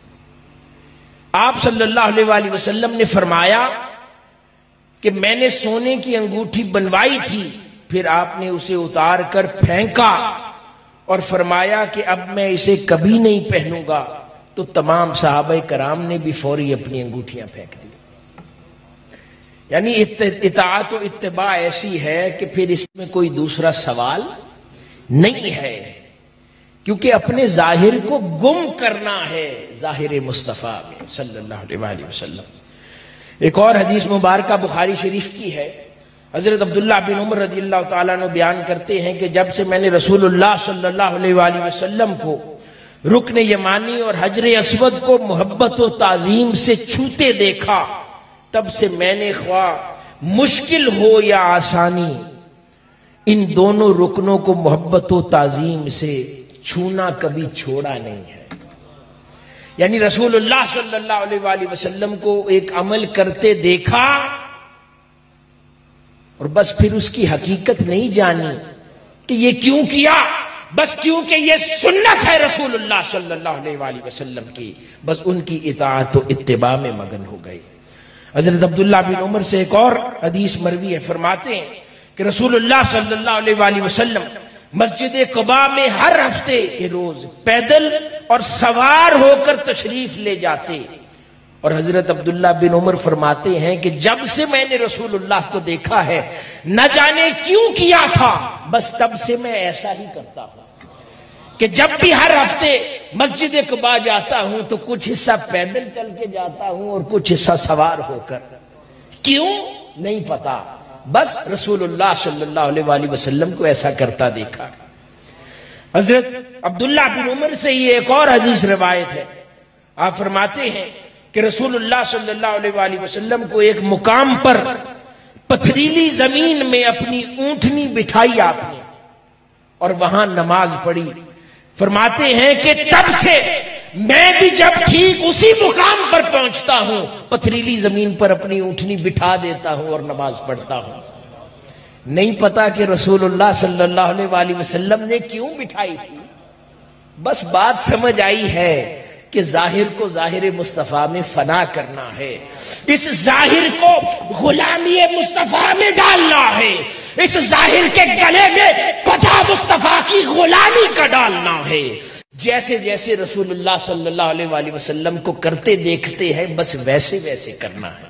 آپ صلی اللہ علیہ وآلہ وسلم نے فرمایا کہ میں نے سونے کی انگوٹھی بنوائی تھی، پھر آپ نے اسے اتار کر پھینکا اور فرمایا کہ اب میں اسے کبھی نہیں پہنوں گا، تو تمام صحابہ کرام نے بھی فوری اپنی انگوٹھیاں پھینک دی۔ یعنی اطاعت و اتباع ایسی ہے کہ پھر اس میں کوئی دوسرا سوال نہیں ہے، کیونکہ اپنے ظاہر کو گم کرنا ہے ظاہر مصطفیٰ میں صلی اللہ علیہ وآلہ وسلم۔ ایک اور حدیث مبارکہ بخاری شریف کی ہے، حضرت عبداللہ بن عمر رضی اللہ تعالیٰ عنہ بیان کرتے ہیں کہ جب سے میں نے رسول اللہ صلی اللہ علیہ وآلہ وسلم کو رکن یمانی اور حجر اسود کو محبت و تعظیم سے چھوتے دیکھا، تب سے میں نے خواہ مشکل ہو یا آسانی ان دونوں رکنوں کو محبت و تعظیم سے چھونا کبھی چھوڑا نہیں ہے۔ یعنی رسول اللہ صلی اللہ علیہ وآلہ وسلم کو ایک عمل کرتے دیکھا اور بس پھر اس کی حقیقت نہیں جانی کہ یہ کیوں کیا، بس کیونکہ یہ سنت ہے رسول اللہ صلی اللہ علیہ وآلہ وسلم کی، بس ان کی اطاعت و اتباع میں مگن ہو گئی۔ حضرت عبداللہ بن عمر سے ایک اور حدیث مروی ہے، فرماتے ہیں کہ رسول اللہ صلی اللہ علیہ وآلہ وسلم مسجد قباء میں ہر ہفتے کے روز پیدل اور سوار ہو کر تشریف لے جاتے، اور حضرت عبداللہ بن عمر فرماتے ہیں کہ جب سے میں نے رسول اللہ کو دیکھا ہے، نہ جانے کیوں کیا تھا، بس تب سے میں ایسا ہی کرتا ہوں کہ جب بھی ہر ہفتے مسجد قباء جاتا ہوں تو کچھ حصہ پیدل چل کے جاتا ہوں اور کچھ حصہ سوار ہو کر۔ کیوں نہیں پتا، بس رسول اللہ صلی اللہ علیہ وآلہ وسلم کو ایسا کرتا دیکھا۔ حضرت عبداللہ بن عمر سے یہ ایک اور حدیث روایت ہے، آپ فرماتے ہیں کہ رسول اللہ صلی اللہ علیہ وآلہ وسلم کو ایک مقام پر پتھریلی زمین میں اپنی اونٹنی بٹھائی آپ نے اور وہاں نماز پڑھی۔ فرماتے ہیں کہ تب سے میں بھی جب ٹھیک اسی مقام پر پہنچتا ہوں پتھریلی زمین پر اپنی اونٹنی بٹھا دیتا ہوں اور نماز پڑھتا ہوں۔ نہیں پتا کہ رسول اللہ صلی اللہ علیہ وآلہ وسلم نے کیوں بٹھائی تھی، بس بات سمجھ آئی ہے کہ ظاہر کو ظاہر مصطفیٰ میں فنا کرنا ہے، اس ظاہر کو غلامی مصطفیٰ میں ڈالنا ہے، اس ظاہر کے گلے میں پٹا مصطفیٰ کی غلامی کا ڈالنا ہے۔ جیسے جیسے رسول اللہ صلی اللہ علیہ وآلہ وسلم کو کرتے دیکھتے ہیں بس ویسے ویسے کرنا ہے۔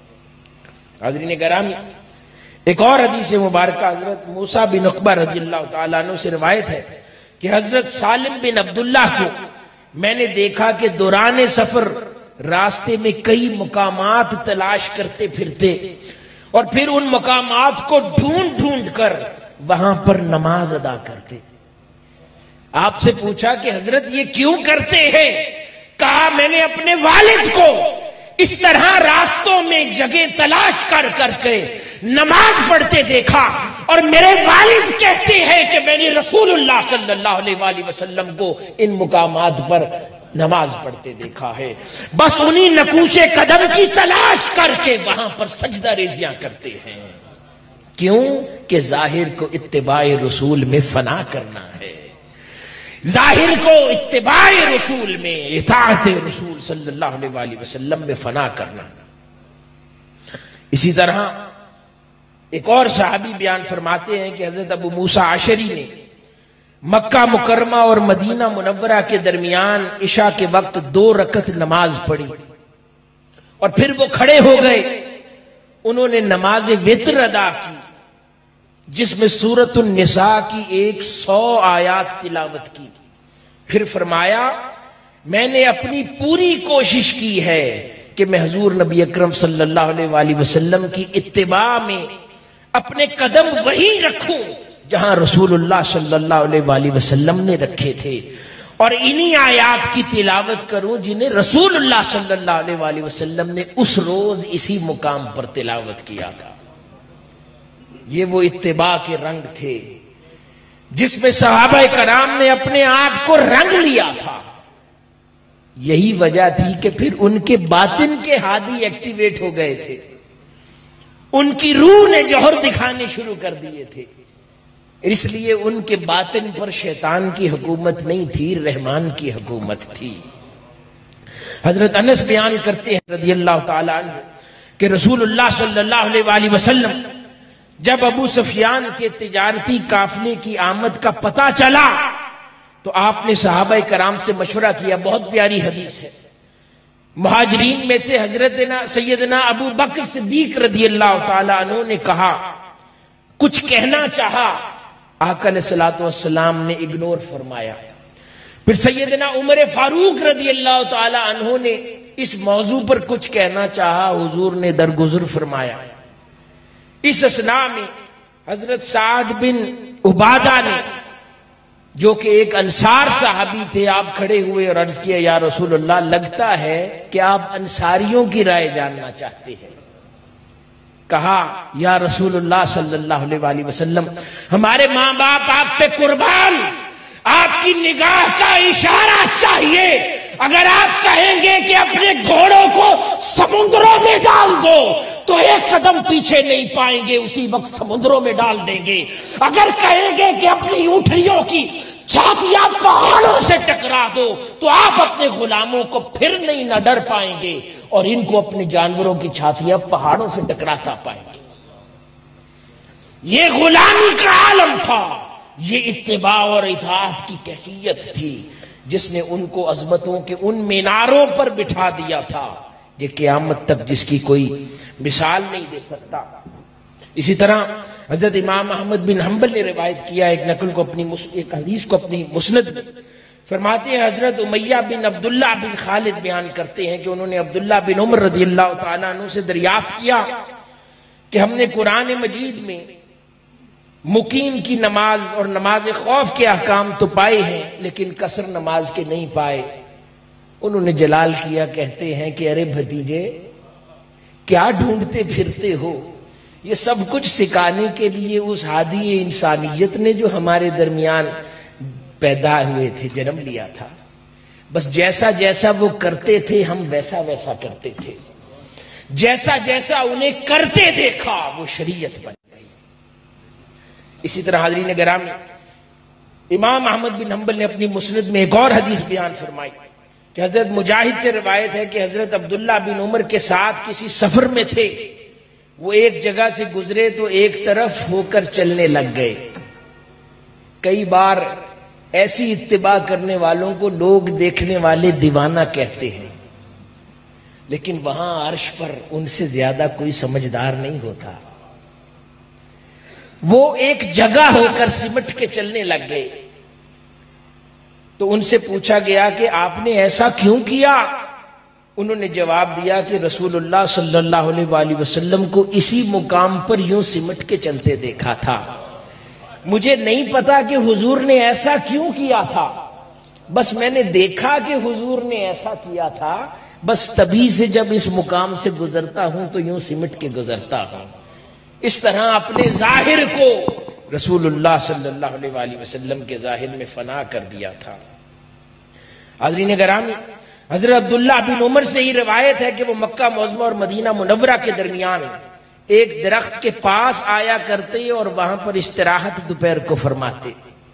حاضرین گرامی، ایک اور حدیث مبارکہ حضرت موسیٰ بن عقبہ رضی اللہ تعالیٰ عنہ سے روایت ہے کہ حضرت سالم بن عبداللہ کو میں نے دیکھا کہ دوران سفر راستے میں کئی مقامات تلاش کرتے پھرتے اور پھر ان مقامات کو ڈھونڈ ڈھونڈ کر وہاں پر نماز ادا کرتے. آپ سے پوچھا کہ حضرت یہ کیوں کرتے ہیں؟ کہا میں نے اپنے والد کو اس طرح راستوں میں جگہ تلاش کر کر کے نماز پڑھتے دیکھا، اور میرے والد کہتے ہیں کہ میں نے رسول اللہ صلی اللہ علیہ وآلہ وسلم کو ان مقامات پر نماز پڑھتے دیکھا ہے. بس انہی نقوش قدم کی تلاش کر کے وہاں پر سجدہ ریزیاں کرتے ہیں. کیوں؟ کہ ظاہر کو اتباع رسول میں فنا کرنا ہے، ظاہر کو اتباع رسول میں، اطاعت رسول صلی اللہ علیہ وآلہ وسلم میں فنا کرنا. اسی طرح ایک اور صحابی بیان فرماتے ہیں کہ حضرت ابو موسیٰ عشری نے مکہ مکرمہ اور مدینہ منورہ کے درمیان عشاء کے وقت دو رکعت نماز پڑھی اور پھر وہ کھڑے ہو گئے. انہوں نے نماز وتر ادا کی جس میں سورۃ النساء کی ایک سو آیات تلاوت کی. پھر فرمایا میں نے اپنی پوری کوشش کی ہے کہ میں حضور نبی اکرم صلی اللہ علیہ وآلہ وسلم کی اتباع میں اپنے قدم وہیں رکھوں جہاں رسول اللہ صلی اللہ علیہ وآلہ وسلم نے رکھے تھے، اور انہی آیات کی تلاوت کروں جنہیں رسول اللہ صلی اللہ علیہ وآلہ وسلم نے اس روز اسی مقام پر تلاوت کیا تھا. یہ وہ اتباع کے رنگ تھے جس میں صحابہ کرام نے اپنے آپ کو رنگ لیا تھا. یہی وجہ تھی کہ پھر ان کے باطن کے ہادی ایکٹیویٹ ہو گئے تھے، ان کی روح نے جوہر دکھانے شروع کر دیے تھے. اس لیے ان کے باطن پر شیطان کی حکومت نہیں تھی، رحمان کی حکومت تھی. حضرت انس بیان کرتے ہیں رضی اللہ تعالی عنہ کہ رسول اللہ صلی اللہ علیہ وآلہ وسلم جب ابو سفیان کے تجارتی قافلے کی آمد کا پتہ چلا تو آپ نے صحابہ کرام سے مشورہ کیا. بہت پیاری حدیث ہے. مہاجرین میں سے حضرت سیدنا ابو بکر صدیق رضی اللہ تعالی عنہ نے کہا، کچھ کہنا چاہا، آقا علیہ الصلوۃ والسلام نے اگنور فرمایا. پھر سیدنا عمر فاروق رضی اللہ تعالی عنہ نے اس موضوع پر کچھ کہنا چاہا، حضور نے درگزر فرمایا. اس اثناء میں حضرت سعد بن عبادہ نے جو کہ ایک انصار صحابی تھے، آپ کھڑے ہوئے اور عرض کیا یا رسول اللہ لگتا ہے کہ آپ انصاریوں کی رائے جاننا چاہتے ہیں. کہا یا رسول اللہ صلی اللہ علیہ وآلہ وسلم ہمارے ماں باپ آپ پہ قربان، آپ کی نگاہ کا اشارہ چاہیے. اگر آپ کہیں گے کہ اپنے گھوڑوں کو سمندروں میں ڈال دو تو ایک قدم پیچھے نہیں پائیں گے، اسی وقت سمندروں میں ڈال دیں گے. اگر کہیں گے کہ اپنی اونٹنیوں کی چھاتیاں پہاڑوں سے ٹکرا دو تو آپ اپنے غلاموں کو پھر نہیں نہ ڈر پائیں گے اور ان کو اپنے جانوروں کی چھاتیاں پہاڑوں سے ٹکراتا پائیں گے. یہ غلامی کا عالم تھا، یہ اتباع اور اطاعت کی کیفیت تھی جس نے ان کو عظمتوں کے ان میناروں پر بٹھا دیا تھا یہ قیامت تک جس کی کوئی مثال نہیں دے سکتا. اسی طرح حضرت امام احمد بن حنبل نے روایت کیا ایک نقل کو اپنی ایک حدیث کو اپنی مسند میں فرماتے ہیں، حضرت امیہ بن عبداللہ بن خالد بیان کرتے ہیں کہ انہوں نے عبداللہ بن عمر رضی اللہ تعالیٰ عنہ سے دریافت کیا کہ ہم نے قرآن مجید میں مقیم کی نماز اور نماز خوف کے احکام تو پائے ہیں لیکن قصر نماز کے نہیں پائے. انہوں نے جلال کیا، کہتے ہیں کہ ارے بھتیجے کیا ڈھونڈتے پھرتے ہو، یہ سب کچھ سکھانے کے لیے اس ہادی انسانیت نے جو ہمارے درمیان پیدا ہوئے تھے، جنم لیا تھا. بس جیسا جیسا وہ کرتے تھے ہم ویسا ویسا کرتے تھے، جیسا جیسا انہیں کرتے دیکھا وہ شریعت بن گئی. اسی طرح حاضرین گرامی امام احمد بن حنبل نے اپنی مسند میں ایک اور حدیث بیان فرمائی کہ حضرت مجاہد سے روایت ہے کہ حضرت عبداللہ بن عمر کے ساتھ کسی سفر میں تھے، وہ ایک جگہ سے گزرے تو ایک طرف ہو کر چلنے لگ گئے. کئی بار ایسی اتباع کرنے والوں کو لوگ دیکھنے والے دیوانہ کہتے ہیں، لیکن وہاں عرش پر ان سے زیادہ کوئی سمجھدار نہیں ہوتا. وہ ایک جگہ ہو کر سمٹ کے چلنے لگ گئے تو ان سے پوچھا گیا کہ آپ نے ایسا کیوں کیا؟ انہوں نے جواب دیا کہ رسول اللہ صلی اللہ علیہ وآلہ وسلم کو اسی مقام پر یوں سمٹ کے چلتے دیکھا تھا، مجھے نہیں پتا کہ حضور نے ایسا کیوں کیا تھا، بس میں نے دیکھا کہ حضور نے ایسا کیا تھا، بس تبھی سے جب اس مقام سے گزرتا ہوں تو یوں سمٹ کے گزرتا ہوں۔ اس طرح اپنے ظاہر کو رسول اللہ صلی اللہ علیہ وآلہ وسلم کے ظاہر میں فنا کر دیا تھا۔ حاضرین گرامی، حضرت عبداللہ بن عمر سے ہی روایت ہے کہ وہ مکہ معظمہ اور مدینہ منورہ کے درمیان ایک درخت کے پاس آیا کرتے اور وہاں پر استراحت دوپہر کو فرماتے۔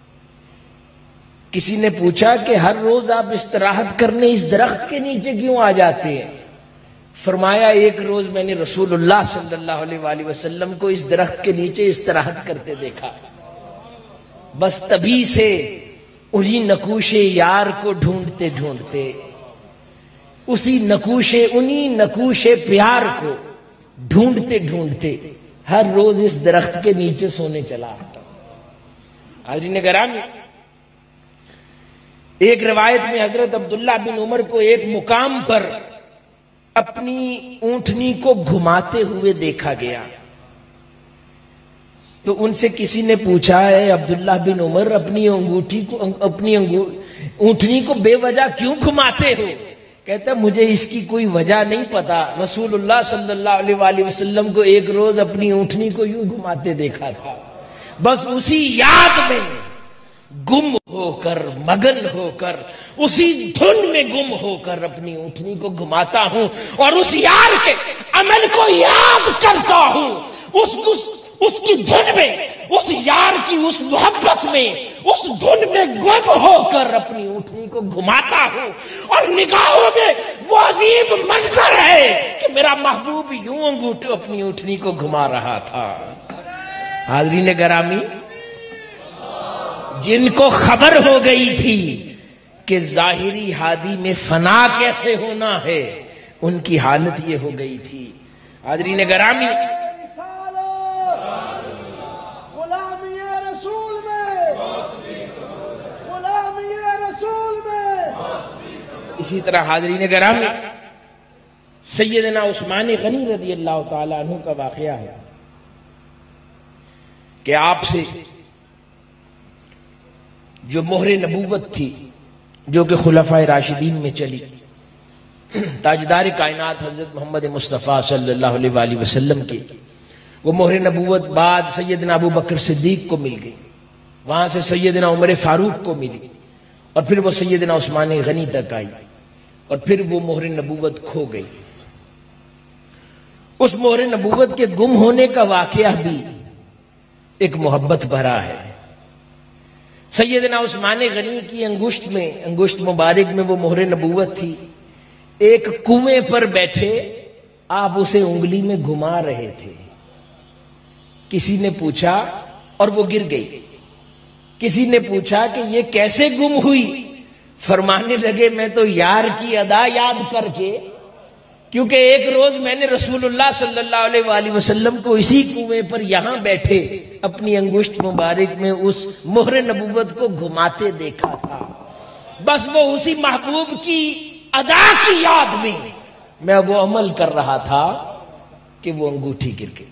کسی نے پوچھا کہ ہر روز آپ استراحت کرنے اس درخت کے نیچے کیوں آ جاتے ہیں؟ فرمایا ایک روز میں نے رسول اللہ صلی اللہ علیہ وآلہ وسلم کو اس درخت کے نیچے استراحت کرتے دیکھا، بس تبھی سے انہی نقوش یار کو ڈھونڈتے ڈھونڈتے اسی نقوش انہی نقوش پیار کو ڈھونڈتے ڈھونڈتے ہر روز اس درخت کے نیچے سونے چلا آتا۔ حاضرین گرامی، ایک روایت میں حضرت عبداللہ بن عمر کو ایک مقام پر اپنی اونٹنی کو گھماتے ہوئے دیکھا گیا، تو ان سے کسی نے پوچھا ہے عبداللہ بن عمر اپنی انگوٹھی کو اپنی اونٹنی کو بے وجہ کیوں گھماتے ہو؟ کہتا مجھے اس کی کوئی وجہ نہیں پتا، رسول اللہ صلی اللہ علیہ وآلہ وسلم کو ایک روز اپنی اونٹنی کو یوں گھماتے دیکھا تھا، بس اسی یاد میں گم ہو کر مگن ہو کر اسی دھن میں گم ہو کر اپنی اونٹنی کو گھماتا ہوں اور اس یار کے عمل کو یاد کرتا ہوں، اس اس, اس کی دھن میں، اس یار کی اس محبت میں، اس دھن میں گم ہو کر اپنی اونٹنی کو گھماتا ہوں، اور نگاہوں میں وہ عظیم منظر ہے کہ میرا محبوب یوں انگوٹھی اپنی اونٹنی کو گھما رہا تھا۔ حاضرین گرامی، جن کو خبر ہو گئی تھی کہ ظاہری ہادی میں فنا کیسے ہونا ہے، ان کی حالت یہ ہو گئی تھی۔ حاضرین گرامی، غلامی رسول میں، غلامی رسول میں۔ اسی طرح حاضرین گرامی، سیدنا عثمان غنی رضی اللہ تعالیٰ عنہ کا واقعہ ہے کہ آپ سے جو مہر نبوت تھی جو کہ خلفائے راشدین میں چلی، تاجدار کائنات حضرت محمد مصطفیٰ صلی اللہ علیہ وآلہ وسلم کی وہ مہر نبوت بعد سیدنا ابو بکر صدیق کو مل گئی، وہاں سے سیدنا عمر فاروق کو ملی، اور پھر وہ سیدنا عثمان غنی تک آئی، اور پھر وہ مہر نبوت کھو گئی۔ اس مہر نبوت کے گم ہونے کا واقعہ بھی ایک محبت بھرا ہے۔ سیدنا عثمان غنی کی انگشت میں انگشت مبارک میں وہ مہر نبوت تھی، ایک کنویں پر بیٹھے آپ اسے انگلی میں گھما رہے تھے، کسی نے پوچھا، اور وہ گر گئی، کسی نے پوچھا کہ یہ کیسے گم ہوئی؟ فرمانے لگے میں تو یار کی ادا یاد کر کے، کیونکہ ایک روز میں نے رسول اللہ صلی اللہ علیہ وآلہ وسلم کو اسی کنویں پر یہاں بیٹھے اپنی انگشت مبارک میں اس مہر نبوت کو گھماتے دیکھا تھا، بس وہ اسی محبوب کی ادا کی یاد میں میں وہ عمل کر رہا تھا کہ وہ انگوٹھی گر گئی۔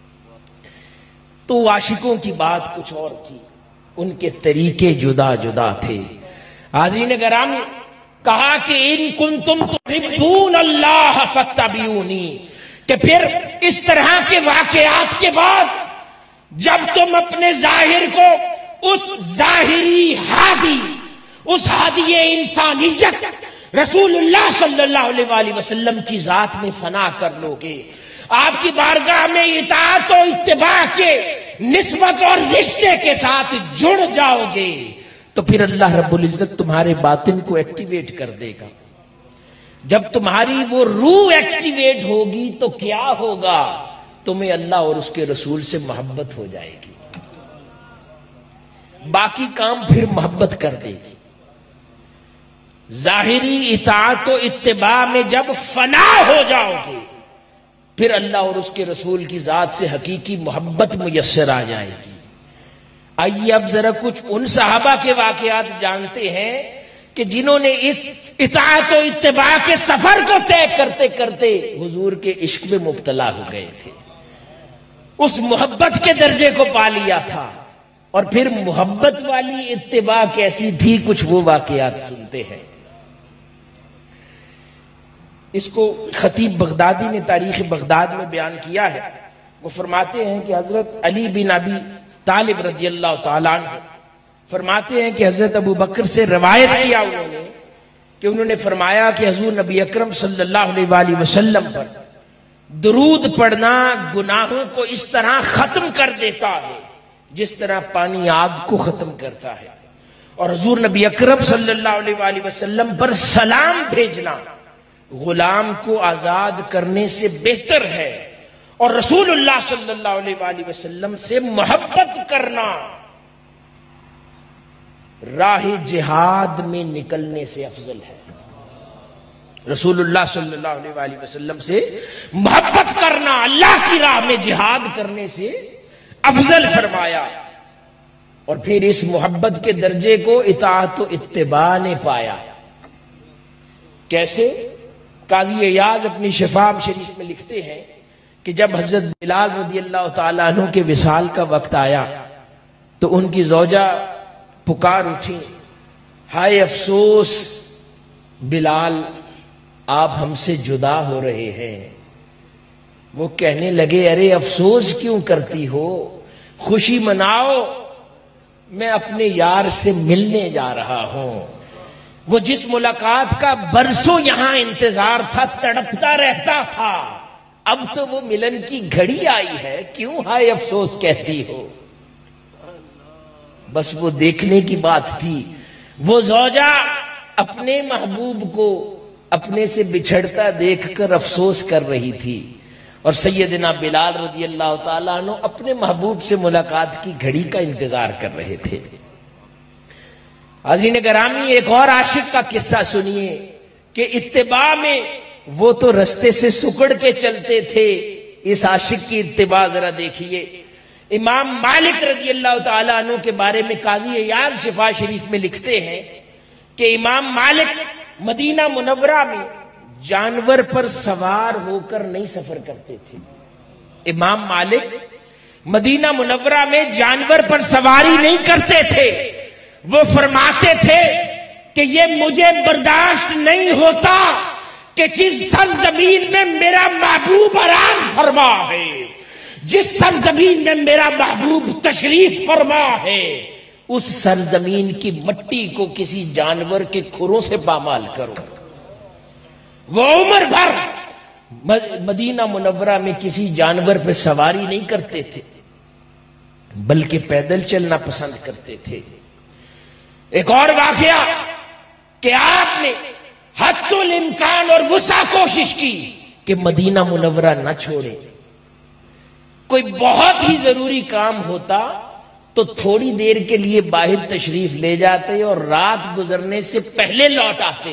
تو عاشقوں کی بات کچھ اور تھی، ان کے طریقے جدا جدا تھے۔ حاضرین گرامی، کہا کہ ان کنتم تحبون اللہ فاتبعونی، کہ پھر اس طرح کے واقعات کے بعد جب تم اپنے ظاہر کو اس ظاہری ہادی، اس ہادی انسانیت رسول اللہ صلی اللہ علیہ وآلہ وسلم کی ذات میں فنا کر لو گے، آپ کی بارگاہ میں اطاعت و اتباع کے نسبت اور رشتے کے ساتھ جڑ جاؤ گے، تو پھر اللہ رب العزت تمہارے باطن کو ایکٹیویٹ کر دے گا۔ جب تمہاری وہ روح ایکٹیویٹ ہوگی تو کیا ہوگا؟ تمہیں اللہ اور اس کے رسول سے محبت ہو جائے گی، باقی کام پھر محبت کر دے گی۔ ظاہری اطاعت و اتباع میں جب فنا ہو جاؤ گے، پھر اللہ اور اس کے رسول کی ذات سے حقیقی محبت میسر آ جائے گی۔ آئیے اب ذرا کچھ ان صحابہ کے واقعات جانتے ہیں کہ جنہوں نے اس اطاعت و اتباع کے سفر کو طے کرتے کرتے حضور کے عشق میں مبتلا ہو گئے تھے، اس محبت کے درجے کو پا لیا تھا. اور پھر محبت والی اتباع کیسی تھی، کچھ وہ واقعات سنتے ہیں. اس کو خطیب بغدادی نے تاریخ بغداد میں بیان کیا ہے. وہ فرماتے ہیں کہ حضرت علی بن ابی طالب رضی اللہ تعالیٰ عنہ فرماتے ہیں کہ حضرت ابو بکر سے روایت کیا انہوں نے کہ انہوں نے فرمایا کہ حضور نبی اکرم صلی اللہ علیہ وآلہ وسلم پر درود پڑھنا گناہوں کو اس طرح ختم کر دیتا ہے جس طرح پانی آگ کو ختم کرتا ہے، اور حضور نبی اکرم صلی اللہ علیہ وآلہ وسلم پر سلام بھیجنا غلام کو آزاد کرنے سے بہتر ہے، اور رسول اللہ صلی اللہ علیہ وآلہ وسلم سے محبت کرنا راہ جہاد میں نکلنے سے افضل ہے. رسول اللہ صلی اللہ علیہ وآلہ وسلم سے محبت کرنا اللہ کی راہ میں جہاد کرنے سے افضل فرمایا. اور پھر اس محبت کے درجے کو اطاعت و اتباع نے پایا. کیسے؟ قاضی ایاز اپنی شفا شریف میں لکھتے ہیں کہ جب حضرت بلال رضی اللہ تعالیٰ عنہ کے وصال کا وقت آیا تو ان کی زوجہ پکار اٹھی، ہائے افسوس بلال، آپ ہم سے جدا ہو رہے ہیں. وہ کہنے لگے، ارے افسوس کیوں کرتی ہو، خوشی مناؤ، میں اپنے یار سے ملنے جا رہا ہوں. وہ جس ملاقات کا برسوں یہاں انتظار تھا، تڑپتا رہتا تھا، اب تو وہ ملن کی گھڑی آئی ہے، کیوں ہائے افسوس کہتی ہو. بس وہ دیکھنے کی بات تھی. وہ زوجہ اپنے محبوب کو اپنے سے بچھڑتا دیکھ کر افسوس کر رہی تھی، اور سیدنا بلال رضی اللہ تعالیٰ عنہ اپنے محبوب سے ملاقات کی گھڑی کا انتظار کر رہے تھے. حاضرین گرامی، ایک اور عاشق کا قصہ سنیے کہ اتباع میں وہ تو رستے سے سکڑ کے چلتے تھے، اس عاشق کی اتباع ذرا دیکھیے. امام مالک رضی اللہ تعالیٰ عنہ کے بارے میں قاضی ایاز شفا شریف میں لکھتے ہیں کہ امام مالک مدینہ منورہ میں جانور پر سوار ہو کر نہیں سفر کرتے تھے. امام مالک مدینہ منورہ میں جانور پر سواری نہیں کرتے تھے. وہ فرماتے تھے کہ یہ مجھے برداشت نہیں ہوتا کہ جس سرزمین میں میرا محبوب آرام فرما ہے، جس سرزمین میں میرا محبوب تشریف فرما ہے، اس سرزمین کی مٹی کو کسی جانور کے کھروں سے پامال کرو. وہ عمر بھر مدینہ منورہ میں کسی جانور پہ سواری نہیں کرتے تھے، بلکہ پیدل چلنا پسند کرتے تھے. ایک اور واقعہ کہ آپ نے حد الامکان اور وسع کوشش کی کہ مدینہ منورہ نہ چھوڑے. کوئی بہت ہی ضروری کام ہوتا تو تھوڑی دیر کے لیے باہر تشریف لے جاتے اور رات گزرنے سے پہلے لوٹ آتے.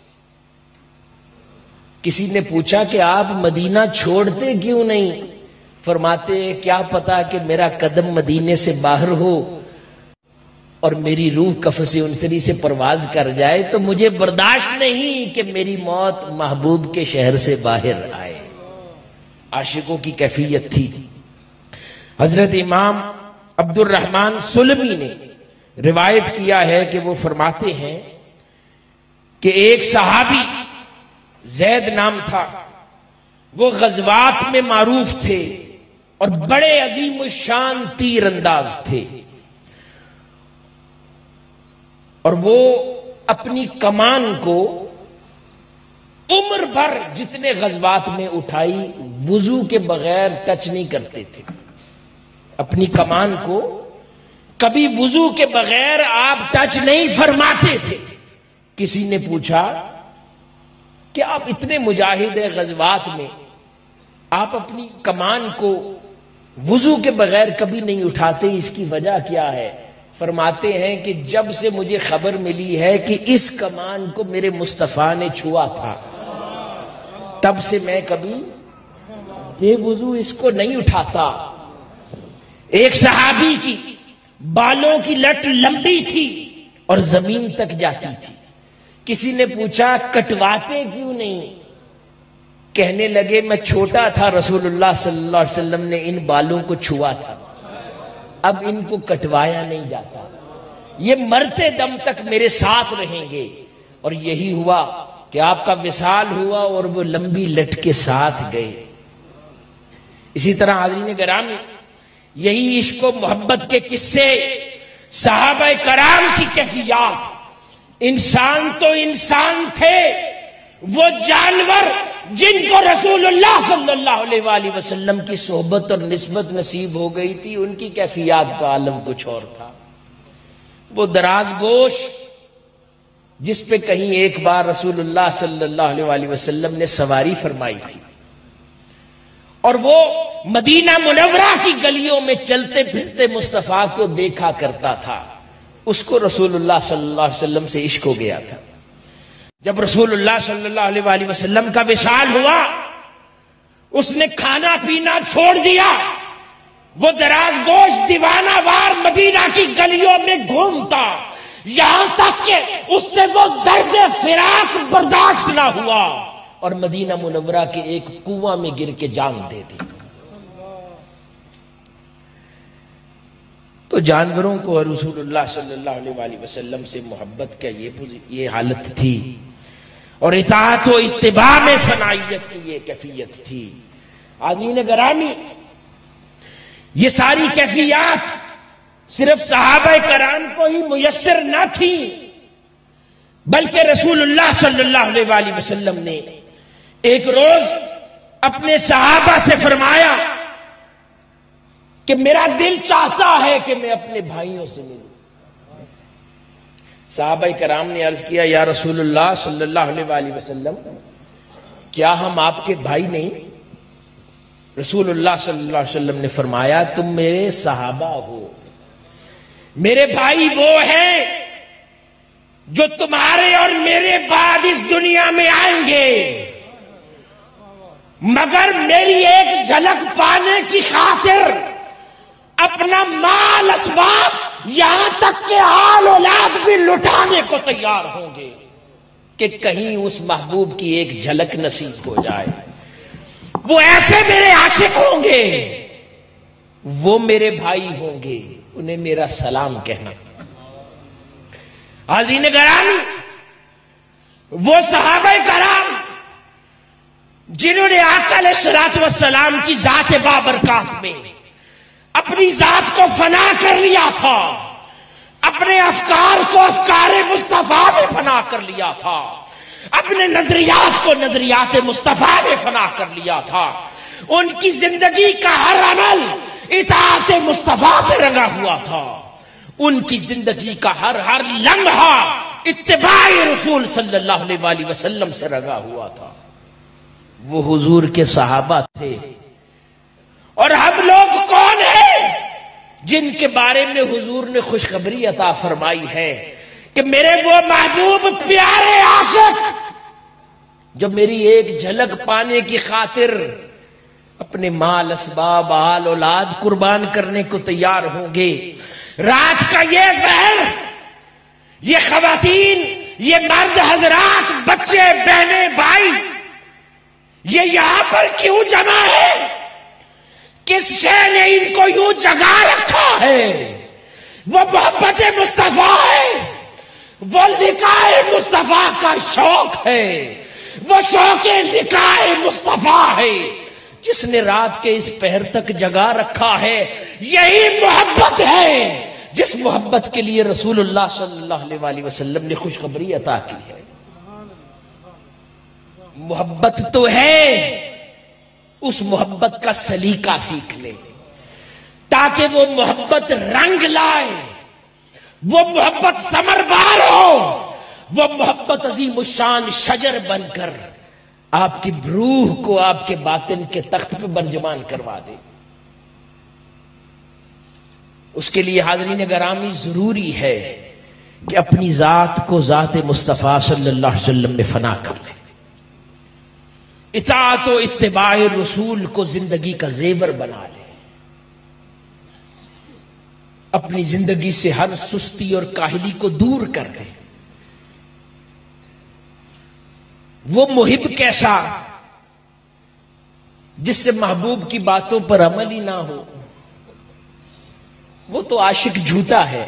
کسی نے پوچھا کہ آپ مدینہ چھوڑتے کیوں نہیں؟ فرماتے، کیا پتا کہ میرا قدم مدینے سے باہر ہو اور میری روح قفس انصری سے پرواز کر جائے تو مجھے برداشت نہیں کہ میری موت محبوب کے شہر سے باہر آئے. عاشقوں کی کیفیت تھی. حضرت امام عبد الرحمن سلمی نے روایت کیا ہے کہ وہ فرماتے ہیں کہ ایک صحابی زید نام تھا، وہ غزوات میں معروف تھے اور بڑے عظیم الشان تیر انداز تھے، اور وہ اپنی کمان کو عمر بھر جتنے غزوات میں اٹھائی وضو کے بغیر ٹچ نہیں کرتے تھے. اپنی کمان کو کبھی وضو کے بغیر آپ ٹچ نہیں فرماتے تھے. کسی نے پوچھا کہ آپ اتنے مجاہد ہیں غزوات میں، آپ اپنی کمان کو وضو کے بغیر کبھی نہیں اٹھاتے، اس کی وجہ کیا ہے؟ فرماتے ہیں کہ جب سے مجھے خبر ملی ہے کہ اس کمان کو میرے مصطفیٰ نے چھوا تھا، تب سے میں کبھی بے وضو اس کو نہیں اٹھاتا. ایک صحابی کی بالوں کی لٹ لمبی تھی اور زمین تک جاتی تھی. کسی نے پوچھا کٹواتے کیوں نہیں؟ کہنے لگے میں چھوٹا تھا، رسول اللہ صلی اللہ علیہ وسلم نے ان بالوں کو چھوا تھا، اب ان کو کٹوایا نہیں جاتا، یہ مرتے دم تک میرے ساتھ رہیں گے۔ اور یہی ہوا کہ آپ کا وصال ہوا اور وہ لمبی لٹ کے ساتھ گئے۔ اسی طرح حاضرین گرامی، یہی عشق و محبت کے قصے، صحابہ کرام کی کیفیات، انسان تو انسان تھے، وہ جانور جن کو رسول اللہ صلی اللہ علیہ وآلہ وسلم کی صحبت اور نسبت نصیب ہو گئی تھی، ان کی کیفیات کا عالم کچھ اور تھا۔ وہ دراز گوش جس پہ کہیں ایک بار رسول اللہ صلی اللہ علیہ وآلہ وسلم نے سواری فرمائی تھی، اور وہ مدینہ منورہ کی گلیوں میں چلتے پھرتے مصطفیٰ کو دیکھا کرتا تھا، اس کو رسول اللہ صلی اللہ علیہ وسلم سے عشق ہو گیا تھا۔ جب رسول اللہ صلی اللہ علیہ وآلہ وسلم کا وصال ہوا، اس نے کھانا پینا چھوڑ دیا، وہ دراز گوش دیوانہ وار مدینہ کی گلیوں میں گھومتا، یہاں تک کہ اس سے وہ درد فراق برداشت نہ ہوا اور مدینہ منورہ کے ایک کنواں میں گر کے جان دے دی۔ تو جانوروں کو رسول اللہ صلی اللہ علیہ وآلہ وسلم سے محبت کا یہ یہ حالت تھی، اور اطاعت و اتباع میں فنائیت کی یہ کیفیت تھی۔ حاضرین گرامی، یہ ساری کیفیات صرف صحابہ کرام کو ہی میسر نہ تھی، بلکہ رسول اللہ صلی اللہ علیہ وآلہ وسلم نے ایک روز اپنے صحابہ سے فرمایا کہ میرا دل چاہتا ہے کہ میں اپنے بھائیوں سے ملوں۔ صحابہ کرام نے عرض کیا، یا رسول اللہ صلی اللہ علیہ وآلہ وسلم، کیا ہم آپ کے بھائی نہیں؟ رسول اللہ صلی اللہ علیہ وسلم نے فرمایا، تم میرے صحابہ ہو، میرے بھائی وہ ہیں جو تمہارے اور میرے بعد اس دنیا میں آئیں گے، مگر میری ایک جھلک پانے کی خاطر اپنا مال اسباب یہاں تک کہ آل اولاد بھی لٹانے کو تیار ہوں گے کہ کہیں اس محبوب کی ایک جھلک نصیب ہو جائے۔ وہ ایسے میرے عاشق ہوں گے، وہ میرے بھائی ہوں گے، انہیں میرا سلام کہنا۔ حاضرین گرامی، وہ صحابہ کرام جنہوں نے آقا علیہ الصلوۃ والسلام کی ذات بابرکات میں اپنی ذات کو فنا کر لیا تھا، اپنے افکار کو افکار مصطفیٰ میں فنا کر لیا تھا، اپنے نظریات کو نظریات مصطفیٰ میں فنا کر لیا تھا، ان کی زندگی کا ہر عمل اطاعت مصطفیٰ سے رنگا ہوا تھا، ان کی زندگی کا ہر ہر لمحہ اتباع رسول صلی اللہ علیہ وآلہ وسلم سے رنگا ہوا تھا۔ وہ حضور کے صحابہ تھے، اور ہم لوگ کون ہیں جن کے بارے میں حضور نے خوشخبری عطا فرمائی ہے کہ میرے وہ محبوب پیارے عاشق جو میری ایک جھلک پانے کی خاطر اپنے مال اسباب آل اولاد قربان کرنے کو تیار ہوں گے۔ رات کا یہ بہن، یہ خواتین، یہ مرد حضرات، بچے، بہنیں، بھائی، یہ یہاں پر کیوں جمع ہے؟ کس شے نے ان کو یوں جگا رکھا ہے؟ وہ محبت مصطفیٰ ہے، وہ لقاء مصطفیٰ کا شوق ہے، وہ شوق لقاء مصطفیٰ ہے، جس نے رات کے اس پہر تک جگا رکھا ہے۔ یہی محبت ہے جس محبت کے لیے رسول اللہ صلی اللہ علیہ وآلہ وسلم نے خوشخبری عطا کی ہے۔ محبت تو ہے، اس محبت کا سلیقہ سیکھ لے تاکہ وہ محبت رنگ لائے، وہ محبت ثمر بار ہو، وہ محبت عظیم الشان شجر بن کر آپ کی روح کو آپ کے باطن کے تخت پہ برجمان کروا دے۔ اس کے لیے حاضرین گرامی ضروری ہے کہ اپنی ذات کو ذات مصطفیٰ صلی اللہ علیہ وسلم میں فنا کر لیں، اطاعت و اتباع رسول کو زندگی کا زیور بنا لے، اپنی زندگی سے ہر سستی اور کاہلی کو دور کر دے، وہ محب کیسا جس سے محبوب کی باتوں پر عمل ہی نہ ہو؟ وہ تو عاشق جھوٹا ہے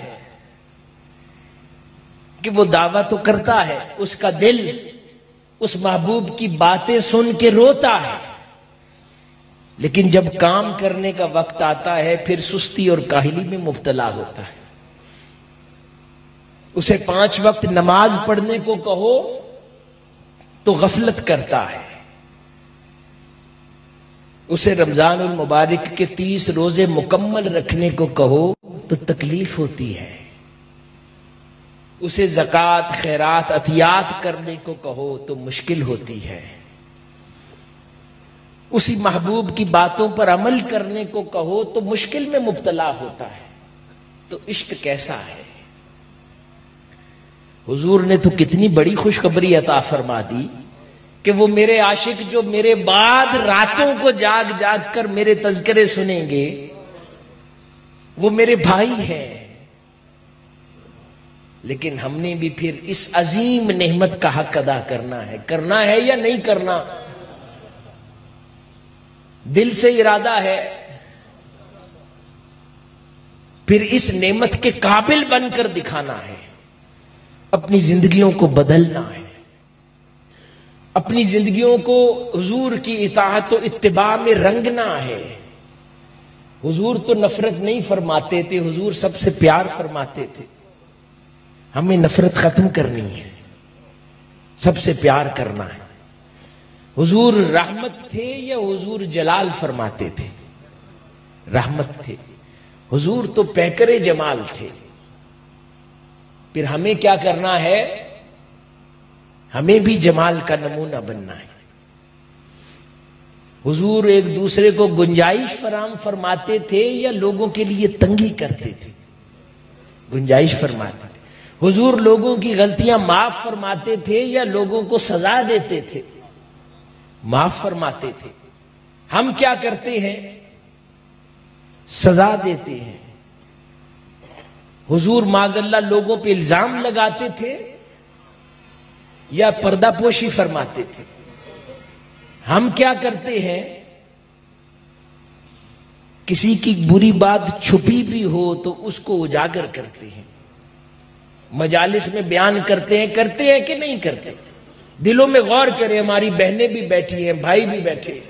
کہ وہ دعویٰ تو کرتا ہے، اس کا دل اس محبوب کی باتیں سن کے روتا ہے، لیکن جب کام کرنے کا وقت آتا ہے پھر سستی اور کاہلی میں مبتلا ہوتا ہے۔ اسے پانچ وقت نماز پڑھنے کو کہو تو غفلت کرتا ہے، اسے رمضان المبارک کے تیس روزے مکمل رکھنے کو کہو تو تکلیف ہوتی ہے، اسے زکوٰۃ خیرات عطیات کرنے کو کہو تو مشکل ہوتی ہے، اسی محبوب کی باتوں پر عمل کرنے کو کہو تو مشکل میں مبتلا ہوتا ہے۔ تو عشق کیسا ہے؟ حضور نے تو کتنی بڑی خوشخبری عطا فرما دی کہ وہ میرے عاشق جو میرے بعد راتوں کو جاگ جاگ کر میرے تذکرے سنیں گے وہ میرے بھائی ہیں۔ لیکن ہم نے بھی پھر اس عظیم نعمت کا حق ادا کرنا ہے، کرنا ہے یا نہیں کرنا؟ دل سے ارادہ ہے، پھر اس نعمت کے قابل بن کر دکھانا ہے، اپنی زندگیوں کو بدلنا ہے، اپنی زندگیوں کو حضور کی اطاعت و اتباع میں رنگنا ہے۔ حضور تو نفرت نہیں فرماتے تھے، حضور سب سے پیار فرماتے تھے۔ ہمیں نفرت ختم کرنی ہے، سب سے پیار کرنا ہے۔ حضور رحمت تھے یا حضور جلال فرماتے تھے؟ رحمت تھے۔ حضور تو پیکر جمال تھے۔ پھر ہمیں کیا کرنا ہے؟ ہمیں بھی جمال کا نمونہ بننا ہے۔ حضور ایک دوسرے کو گنجائش فراہم فرماتے تھے یا لوگوں کے لیے تنگی کرتے تھے؟ گنجائش فرماتے تھے۔ حضور لوگوں کی غلطیاں معاف فرماتے تھے یا لوگوں کو سزا دیتے تھے؟ معاف فرماتے تھے۔ ہم کیا کرتے ہیں؟ سزا دیتے ہیں۔ حضور معاذ اللہ لوگوں پہ الزام لگاتے تھے یا پردہ پوشی فرماتے تھے؟ ہم کیا کرتے ہیں؟ کسی کی بری بات چھپی بھی ہو تو اس کو اجاگر کرتے ہیں، مجالس میں بیان کرتے ہیں، کرتے ہیں کہ نہیں کرتے؟ دلوں میں غور کریں، ہماری بہنیں بھی بیٹھی ہیں، بھائی بھی بیٹھے ہیں،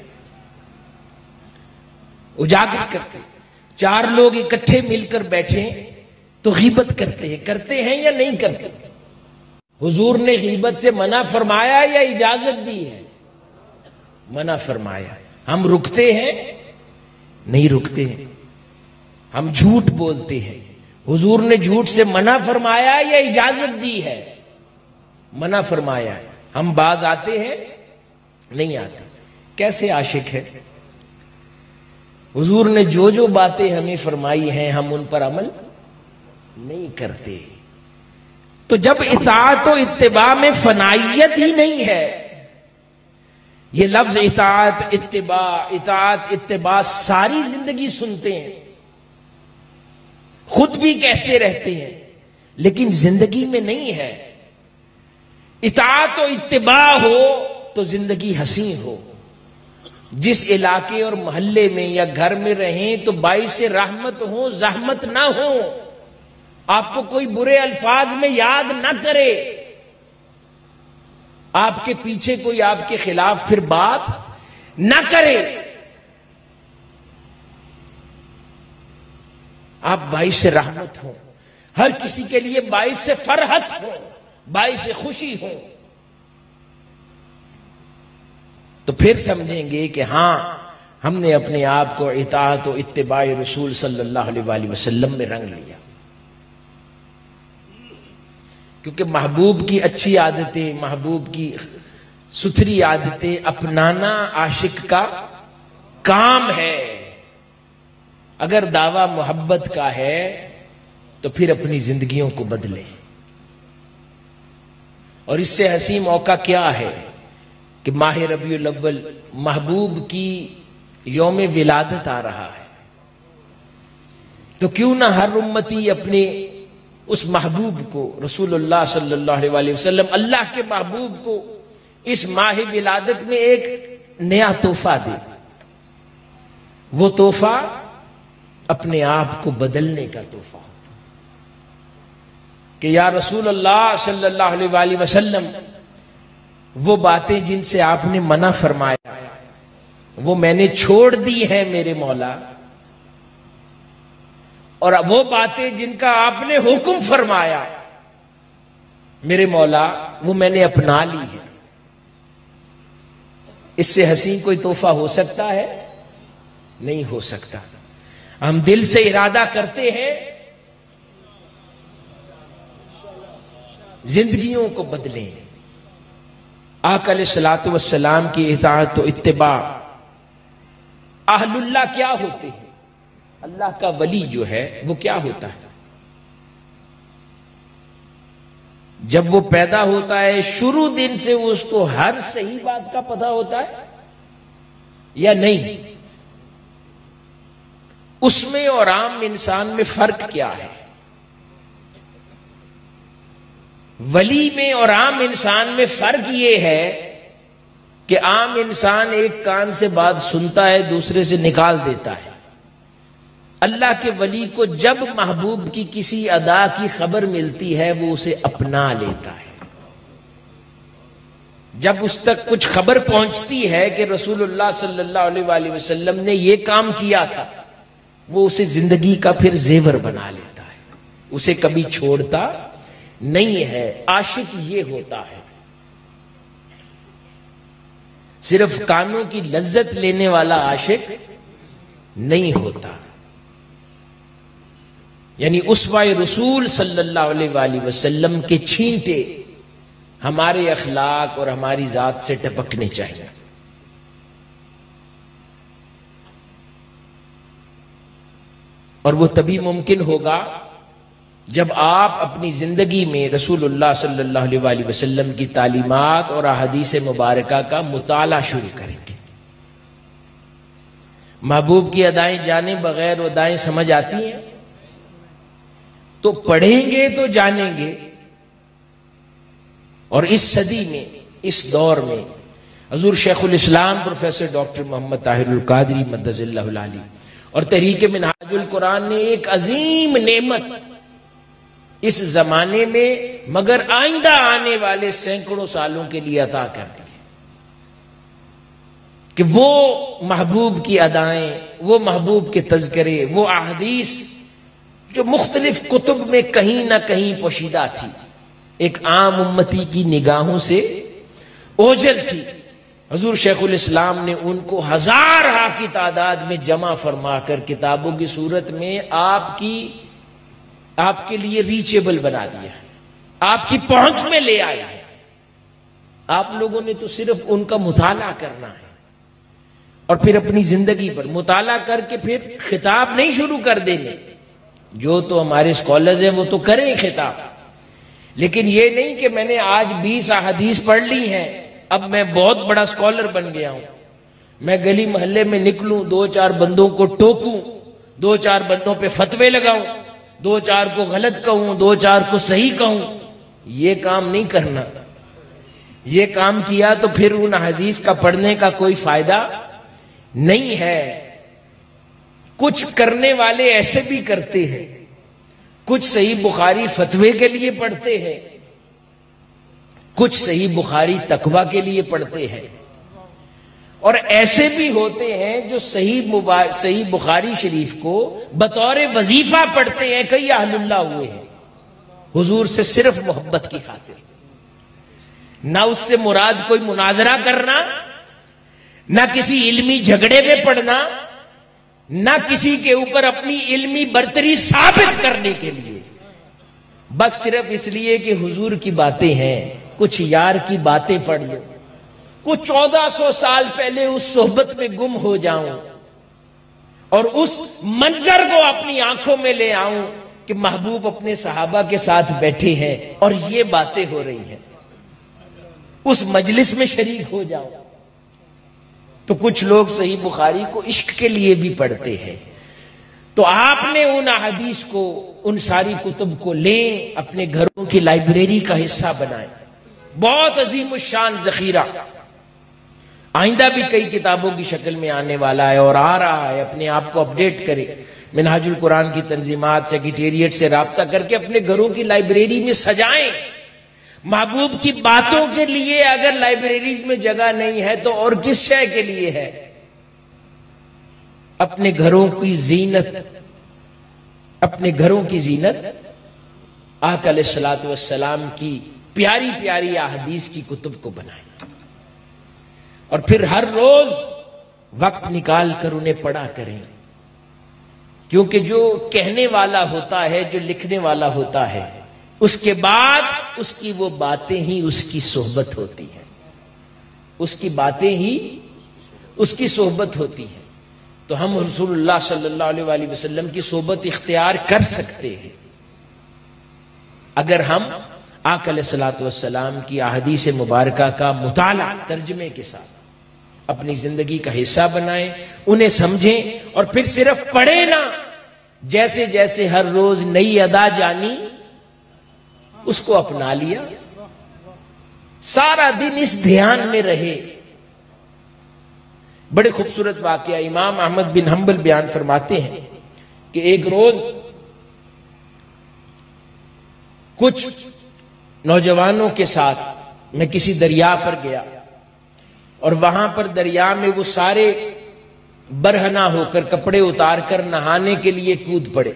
اجاگر کرتے ہیں۔ چار لوگ اکٹھے مل کر بیٹھے تو غیبت کرتے ہیں، کرتے ہیں یا نہیں کرتے؟ حضور نے غیبت سے منع فرمایا یا اجازت دی ہے؟ منع فرمایا۔ ہم رکتے ہیں؟ نہیں رکتے ہیں، ہم جھوٹ بولتے ہیں۔ حضور نے جھوٹ سے منع فرمایا یا اجازت دی ہے؟ منع فرمایا۔ ہم باز آتے ہیں؟ نہیں آتے۔ کیسے عاشق ہے؟ حضور نے جو جو باتیں ہمیں فرمائی ہیں ہم ان پر عمل نہیں کرتے۔ تو جب اطاعت و اتباع میں فنائیت ہی نہیں ہے، یہ لفظ اطاعت اتباع اطاعت اتباع ساری زندگی سنتے ہیں، خود بھی کہتے رہتے ہیں، لیکن زندگی میں نہیں ہے۔ اطاعت و اتباع ہو تو زندگی حسین ہو۔ جس علاقے اور محلے میں یا گھر میں رہیں تو باعث رحمت ہو، زحمت نہ ہو، آپ کو کوئی برے الفاظ میں یاد نہ کرے، آپ کے پیچھے کوئی آپ کے خلاف پھر بات نہ کرے، آپ باعث رحمت ہوں، ہر کسی کے لیے باعث فرحت ہوں، باعث خوشی ہوں، تو پھر سمجھیں گے کہ ہاں ہم نے اپنے آپ کو اطاعت و اتباع رسول صلی اللہ علیہ وآلہ وسلم میں رنگ لیا۔ کیونکہ محبوب کی اچھی عادتیں، محبوب کی ستھری عادتیں اپنانا عاشق کا کام ہے۔ اگر دعویٰ محبت کا ہے تو پھر اپنی زندگیوں کو بدلیں۔ اور اس سے حسین موقع کیا ہے کہ ماہ ربیع الاول محبوب کی یوم ولادت آ رہا ہے، تو کیوں نہ ہر امتی اپنے اس محبوب کو، رسول اللہ صلی اللہ علیہ وآلہ وسلم، اللہ کے محبوب کو اس ماہ ولادت میں ایک نیا تحفہ دے. وہ تحفہ اپنے آپ کو بدلنے کا تحفہ کہ یا رسول اللہ صلی اللہ علیہ وآلہ وسلم، وہ باتیں جن سے آپ نے منع فرمایا وہ میں نے چھوڑ دی ہیں میرے مولا، اور وہ باتیں جن کا آپ نے حکم فرمایا میرے مولا وہ میں نے اپنا لی ہے. اس سے حسین کوئی تحفہ ہو سکتا ہے؟ نہیں ہو سکتا. ہم دل سے ارادہ کرتے ہیں زندگیوں کو بدلیں. آقا علیہ الصلوۃ والسلام کی اطاعت و اتباع. اہل اللہ کیا ہوتے ہیں؟ اللہ کا ولی جو ہے وہ کیا ہوتا ہے؟ جب وہ پیدا ہوتا ہے شروع دن سے اس کو ہر صحیح بات کا پتہ ہوتا ہے یا نہیں؟ اس میں اور عام انسان میں فرق کیا ہے؟ ولی میں اور عام انسان میں فرق یہ ہے کہ عام انسان ایک کان سے بات سنتا ہے دوسرے سے نکال دیتا ہے. اللہ کے ولی کو جب محبوب کی کسی ادا کی خبر ملتی ہے وہ اسے اپنا لیتا ہے. جب اس تک کچھ خبر پہنچتی ہے کہ رسول اللہ صلی اللہ علیہ وآلہ وسلم نے یہ کام کیا تھا وہ اسے زندگی کا پھر زیور بنا لیتا ہے، اسے کبھی چھوڑتا نہیں ہے. عاشق یہ ہوتا ہے، صرف کانوں کی لذت لینے والا عاشق نہیں ہوتا. یعنی اسوہ رسول صلی اللہ علیہ وآلہ وسلم کے چھینٹے ہمارے اخلاق اور ہماری ذات سے ٹپکنے چاہیے. اور وہ تبھی ممکن ہوگا جب آپ اپنی زندگی میں رسول اللہ صلی اللہ علیہ وآلہ وسلم کی تعلیمات اور احادیث مبارکہ کا مطالعہ شروع کریں گے. محبوب کی ادائیں جانے بغیر وہ ادائیں سمجھ آتی ہیں؟ تو پڑھیں گے تو جانیں گے. اور اس صدی میں، اس دور میں حضور شیخ الاسلام پروفیسر ڈاکٹر محمد طاہر القادری مدث اللہ العلی اور تحریک منہاج القرآن نے ایک عظیم نعمت اس زمانے میں مگر آئندہ آنے والے سینکڑوں سالوں کے لیے عطا کر دی کہ وہ محبوب کی ادائیں، وہ محبوب کے تذکرے، وہ احادیث جو مختلف کتب میں کہیں نہ کہیں پوشیدہ تھی، ایک عام امتی کی نگاہوں سے اوجھل تھی، حضور شیخ الاسلام نے ان کو ہزار ہا کی تعداد میں جمع فرما کر کتابوں کی صورت میں آپ کی آپ کے لیے ریچیبل بنا دیا، آپ کی پہنچ میں لے آئے ہیں. آپ لوگوں نے تو صرف ان کا مطالعہ کرنا ہے اور پھر اپنی زندگی پر مطالعہ کر کے پھر خطاب نہیں شروع کر دینے. جو تو ہمارے اسکالرز ہیں وہ تو کریں خطاب، لیکن یہ نہیں کہ میں نے آج بیس احادیث پڑھ لی ہیں اب میں بہت بڑا اسکالر بن گیا ہوں. میں گلی محلے میں نکلوں، دو چار بندوں کو ٹوکوں، دو چار بندوں پہ فتوے لگاؤں، دو چار کو غلط کہوں، دو چار کو صحیح کہوں. یہ کام نہیں کرنا. یہ کام کیا تو پھر ان حدیث کا پڑھنے کا کوئی فائدہ نہیں ہے. کچھ کرنے والے ایسے بھی کرتے ہیں، کچھ صحیح بخاری فتوے کے لیے پڑھتے ہیں، کچھ صحیح بخاری تقویٰ کے لیے پڑھتے ہیں، اور ایسے بھی ہوتے ہیں جو صحیح مبا... صحیح بخاری شریف کو بطور وظیفہ پڑھتے ہیں. کئی اہل اللہ ہوئے ہیں حضور سے صرف محبت کی خاطر، نہ اس سے مراد کوئی مناظرہ کرنا، نہ کسی علمی جھگڑے میں پڑھنا، نہ کسی کے اوپر اپنی علمی برتری ثابت کرنے کے لیے، بس صرف اس لیے کہ حضور کی باتیں ہیں، کچھ یار کی باتیں پڑھ لو، کچھ چودہ سو سال پہلے اس صحبت میں گم ہو جاؤں اور اس منظر کو اپنی آنکھوں میں لے آؤں کہ محبوب اپنے صحابہ کے ساتھ بیٹھے ہیں اور یہ باتیں ہو رہی ہیں، اس مجلس میں شریک ہو جاؤں. تو کچھ لوگ صحیح بخاری کو عشق کے لیے بھی پڑھتے ہیں. تو آپ نے ان احادیث کو، ان ساری کتب کو لیں، اپنے گھروں کی لائبریری کا حصہ بنائیں. بہت عظیم الشان ذخیرہ، آئندہ بھی کئی کتابوں کی شکل میں آنے والا ہے اور آ رہا ہے. اپنے آپ کو اپڈیٹ کرے. منہاج القرآن کی تنظیمات سیکریٹریٹ سے رابطہ کر کے اپنے گھروں کی لائبریری میں سجائیں. محبوب کی باتوں کے لیے اگر لائبریریز میں جگہ نہیں ہے تو اور کس شے کے لیے ہے؟ اپنے گھروں کی زینت، اپنے گھروں کی زینت آقا علیہ الصلوۃ والسلام کی پیاری پیاری احادیث کی کتب کو بنائیں اور پھر ہر روز وقت نکال کر انہیں پڑھا کریں. کیونکہ جو کہنے والا ہوتا ہے، جو لکھنے والا ہوتا ہے، اس کے بعد اس کی وہ باتیں ہی اس کی صحبت ہوتی ہیں. اس کی باتیں ہی اس کی صحبت ہوتی ہیں. تو ہم رسول اللہ صلی اللہ علیہ وآلہ وسلم کی صحبت اختیار کر سکتے ہیں اگر ہم آقا علیہ الصلوۃ والسلام کی احادیث مبارکہ کا مطالعہ ترجمے کے ساتھ اپنی زندگی کا حصہ بنائیں، انہیں سمجھیں اور پھر صرف پڑھیں نہ. جیسے جیسے ہر روز نئی ادا جانی اس کو اپنا لیا، سارا دن اس دھیان میں رہے. بڑے خوبصورت واقعہ امام احمد بن حنبل بیان فرماتے ہیں کہ ایک روز کچھ نوجوانوں کے ساتھ میں کسی دریا پر گیا اور وہاں پر دریا میں وہ سارے برہنہ ہو کر کپڑے اتار کر نہانے کے لیے کود پڑے.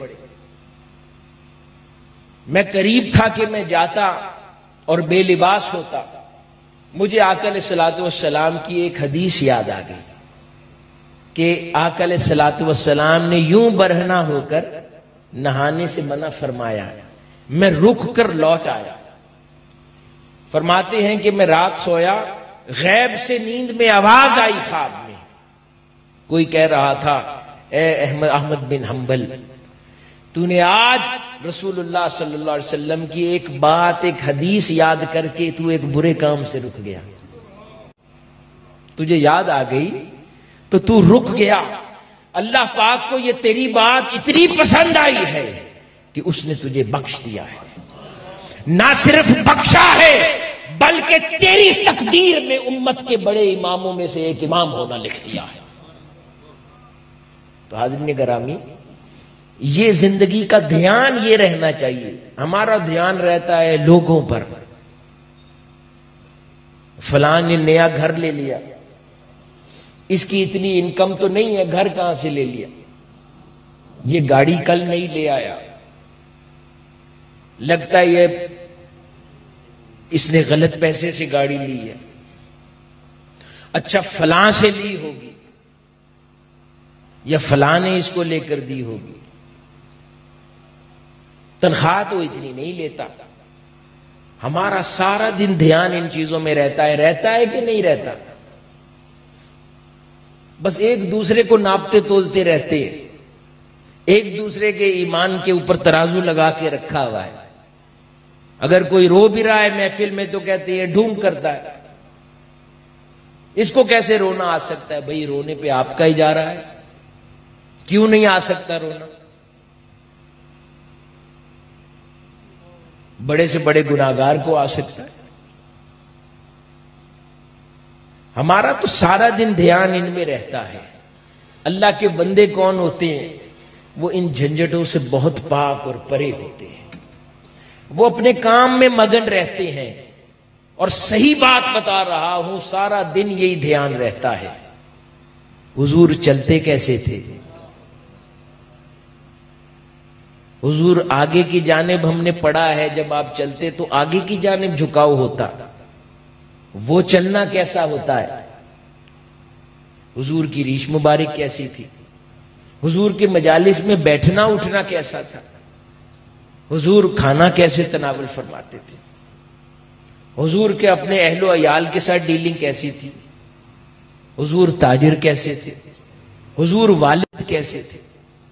میں قریب تھا کہ میں جاتا اور بے لباس ہوتا. مجھے آقا علیہ الصلوۃ والسلام کی ایک حدیث یاد آ گئی کہ آقا علیہ الصلوۃ والسلام نے یوں برہنہ ہو کر نہانے سے منع فرمایا. میں رک کر لوٹ آیا. فرماتے ہیں کہ میں رات سویا، غیب سے نیند میں آواز آئی خواب میں. کوئی کہہ رہا تھا اے احمد احمد بن حنبل، تو نے آج رسول اللہ صلی اللہ علیہ وسلم کی ایک بات، ایک حدیث یاد کر کے تو ایک برے کام سے رک گیا. تجھے یاد آ گئی تو تو رک گیا. اللہ پاک کو یہ تیری بات اتنی پسند آئی ہے کہ اس نے تجھے بخش دیا ہے. نہ صرف بخشا ہے بلکہ تیری تقدیر میں امت کے بڑے اماموں میں سے ایک امام ہونا لکھ دیا ہے. تو حاضرین گرامی، یہ زندگی کا دھیان یہ رہنا چاہیے. ہمارا دھیان رہتا ہے لوگوں پر. فلاں نے نیا گھر لے لیا، اس کی اتنی انکم تو نہیں ہے، گھر کہاں سے لے لیا؟ یہ گاڑی کل نہیں لے آیا، لگتا ہے یہ اس نے غلط پیسے سے گاڑی لی ہے. اچھا فلاں سے لی ہوگی یا فلاں نے اس کو لے کر دی ہوگی. تنخواہ تو اتنی نہیں لیتا. ہمارا سارا دن دھیان ان چیزوں میں رہتا ہے. رہتا ہے کہ نہیں رہتا؟ بس ایک دوسرے کو ناپتے تولتے رہتے ہیں. ایک دوسرے کے ایمان کے اوپر ترازو لگا کے رکھا ہوا ہے. اگر کوئی رو بھی رہا ہے محفل میں تو کہتے ہیں ڈھونگ کرتا ہے. اس کو کیسے رونا آ سکتا ہے؟ بھئی رونے پہ آپ کا ہی جا رہا ہے، کیوں نہیں آ سکتا رونا؟ بڑے سے بڑے گناہگار کو آ سکتا ہے. ہمارا تو سارا دن دھیان ان میں رہتا ہے. اللہ کے بندے کون ہوتے ہیں؟ وہ ان جھنجھٹوں سے بہت پاک اور پرے ہوتے ہیں. وہ اپنے کام میں مگن رہتے ہیں. اور صحیح بات بتا رہا ہوں، سارا دن یہی دھیان رہتا ہے. حضور چلتے کیسے تھے؟ حضور آگے کی جانب ہم نے پڑھا ہے، جب آپ چلتے تو آگے کی جانب جھکاؤ ہوتا. وہ چلنا کیسا ہوتا ہے؟ حضور کی ریش مبارک کیسی تھی؟ حضور کے مجالس میں بیٹھنا اٹھنا کیسا تھا؟ حضور کھانا کیسے تناول فرماتے تھے؟ حضور کے اپنے اہل و عیال کے ساتھ ڈیلنگ کیسی تھی؟ حضور تاجر کیسے تھے؟ حضور والد کیسے تھے؟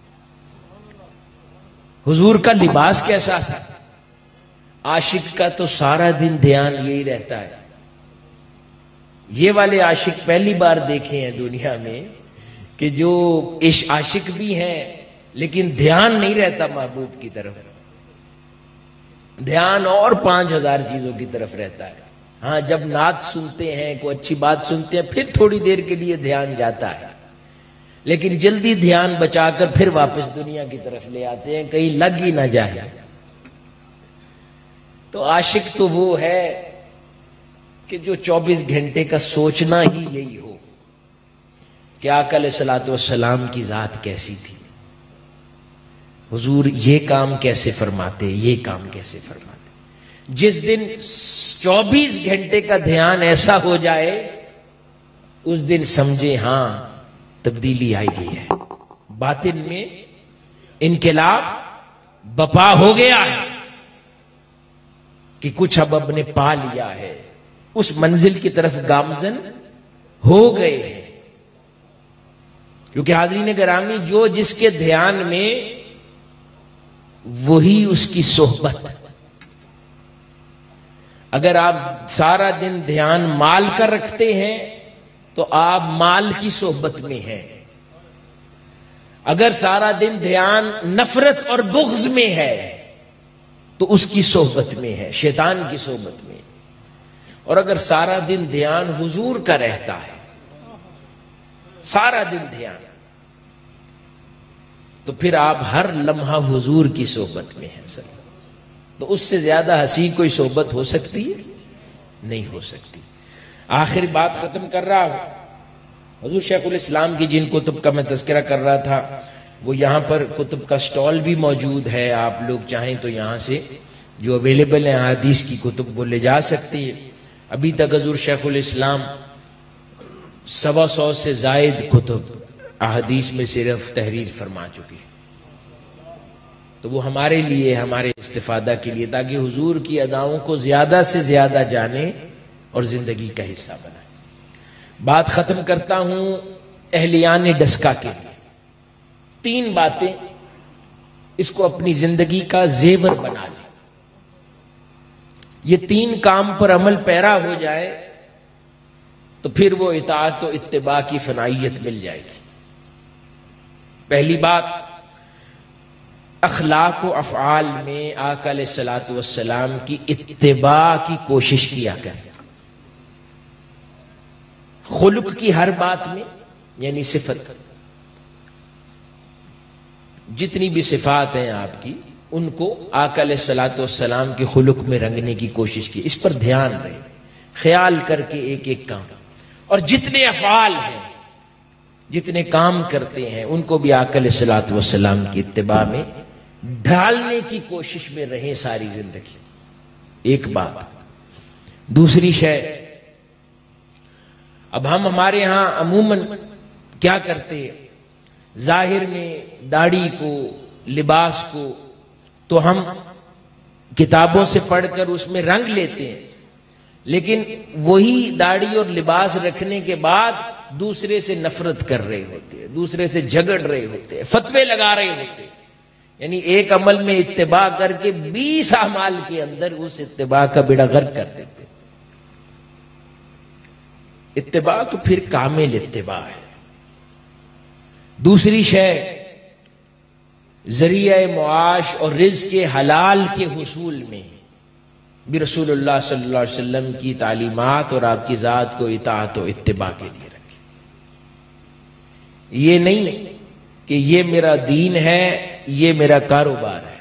حضور کا لباس کیسا تھا؟ عاشق کا تو سارا دن دھیان یہی رہتا ہے. یہ والے عاشق پہلی بار دیکھے ہیں دنیا میں کہ جو عاشق بھی ہیں لیکن دھیان نہیں رہتا محبوب کی طرف. دھیان اور پانچ ہزار چیزوں کی طرف رہتا ہے. ہاں جب نعت سنتے ہیں، کوئی اچھی بات سنتے ہیں، پھر تھوڑی دیر کے لیے دھیان جاتا ہے، لیکن جلدی دھیان بچا کر پھر واپس دنیا کی طرف لے آتے ہیں، کہیں لگ ہی نہ جائے۔ تو عاشق تو وہ ہے کہ جو چوبیس گھنٹے کا سوچنا ہی یہی ہو کہ آقا علیہ الصلوۃ والسلام کی ذات کیسی تھی، حضور یہ کام کیسے فرماتے، یہ کام کیسے فرماتے۔ جس دن چوبیس گھنٹے کا دھیان ایسا ہو جائے، اس دن سمجھے ہاں تبدیلی آئی گئی ہے، باطن میں انقلاب بپا ہو گیا ہے کہ کچھ اب اب نے پا لیا ہے، اس منزل کی طرف گامزن ہو گئے ہیں۔ کیونکہ حاضرین گرامی، جو جس کے دھیان میں وہی اس کی صحبت۔ اگر آپ سارا دن دھیان مال کا رکھتے ہیں تو آپ مال کی صحبت میں ہیں، اگر سارا دن دھیان نفرت اور بغض میں ہے تو اس کی صحبت میں ہے، شیطان کی صحبت میں۔ اور اگر سارا دن دھیان حضور کا رہتا ہے، سارا دن دھیان، تو پھر آپ ہر لمحہ حضور کی صحبت میں ہیں سر۔ تو اس سے زیادہ حسین کوئی صحبت ہو سکتی ہے؟ نہیں ہو سکتی۔ آخری بات ختم کر رہا ہوں۔ حضور شیخ الاسلام کی جن کتب کا میں تذکرہ کر رہا تھا، وہ یہاں پر کتب کا سٹال بھی موجود ہے، آپ لوگ چاہیں تو یہاں سے جو اویلیبل ہیں احادیث کی کتب وہ لے جا سکتے ہیں۔ ابھی تک حضور شیخ الاسلام سوا سو سے زائد کتب احادیث میں صرف تحریر فرما چکی ہے، تو وہ ہمارے لیے، ہمارے استفادہ کے لیے، تاکہ حضور کی اداؤں کو زیادہ سے زیادہ جانیں اور زندگی کا حصہ بنائیں۔ بات ختم کرتا ہوں اہلیان ڈسکا کے لیے۔ تین باتیں اس کو اپنی زندگی کا زیور بنا لیں۔ یہ تین کام پر عمل پیرا ہو جائے تو پھر وہ اطاعت و اتباع کی فنائیت مل جائے گی۔ پہلی بات، اخلاق و افعال میں آقا علیہ الصلوۃ والسلام کی اتباع کی کوشش کیا کریں۔ خلق کی ہر بات میں، یعنی صفت، جتنی بھی صفات ہیں آپ کی، ان کو آقا علیہ الصلوۃ والسلام کے خلق میں رنگنے کی کوشش کی۔ اس پر دھیان رہے، خیال کر کے ایک ایک کام، اور جتنے افعال ہیں، جتنے کام کرتے ہیں، ان کو بھی آقا علیہ الصلوۃ والسلام کی اتباع میں ڈھالنے کی کوشش میں رہیں ساری زندگی۔ ایک بات۔ دوسری شے، اب ہم ہمارے ہاں عموماً کیا کرتے ہیں، ظاہر میں داڑھی کو، لباس کو تو ہم کتابوں سے پڑھ کر اس میں رنگ لیتے ہیں، لیکن وہی داڑھی اور لباس رکھنے کے بعد دوسرے سے نفرت کر رہے ہوتے ہیں، دوسرے سے جھگڑ رہے ہوتے ہیں، فتوے لگا رہے ہوتے ہیں۔ یعنی ایک عمل میں اتباع کر کے بیس اعمال کے اندر اس اتباع کا بیڑا غرق کر دیتے۔ اتباع تو پھر کامل اتباع ہے۔ دوسری شے، ذریعہ معاش اور رزق حلال کے حصول میں بھی رسول اللہ صلی اللہ علیہ وسلم کی تعلیمات اور آپ کی ذات کو اطاعت و اتباع کے لیے رکھیں۔ یہ نہیں کہ یہ میرا دین ہے، یہ میرا کاروبار ہے۔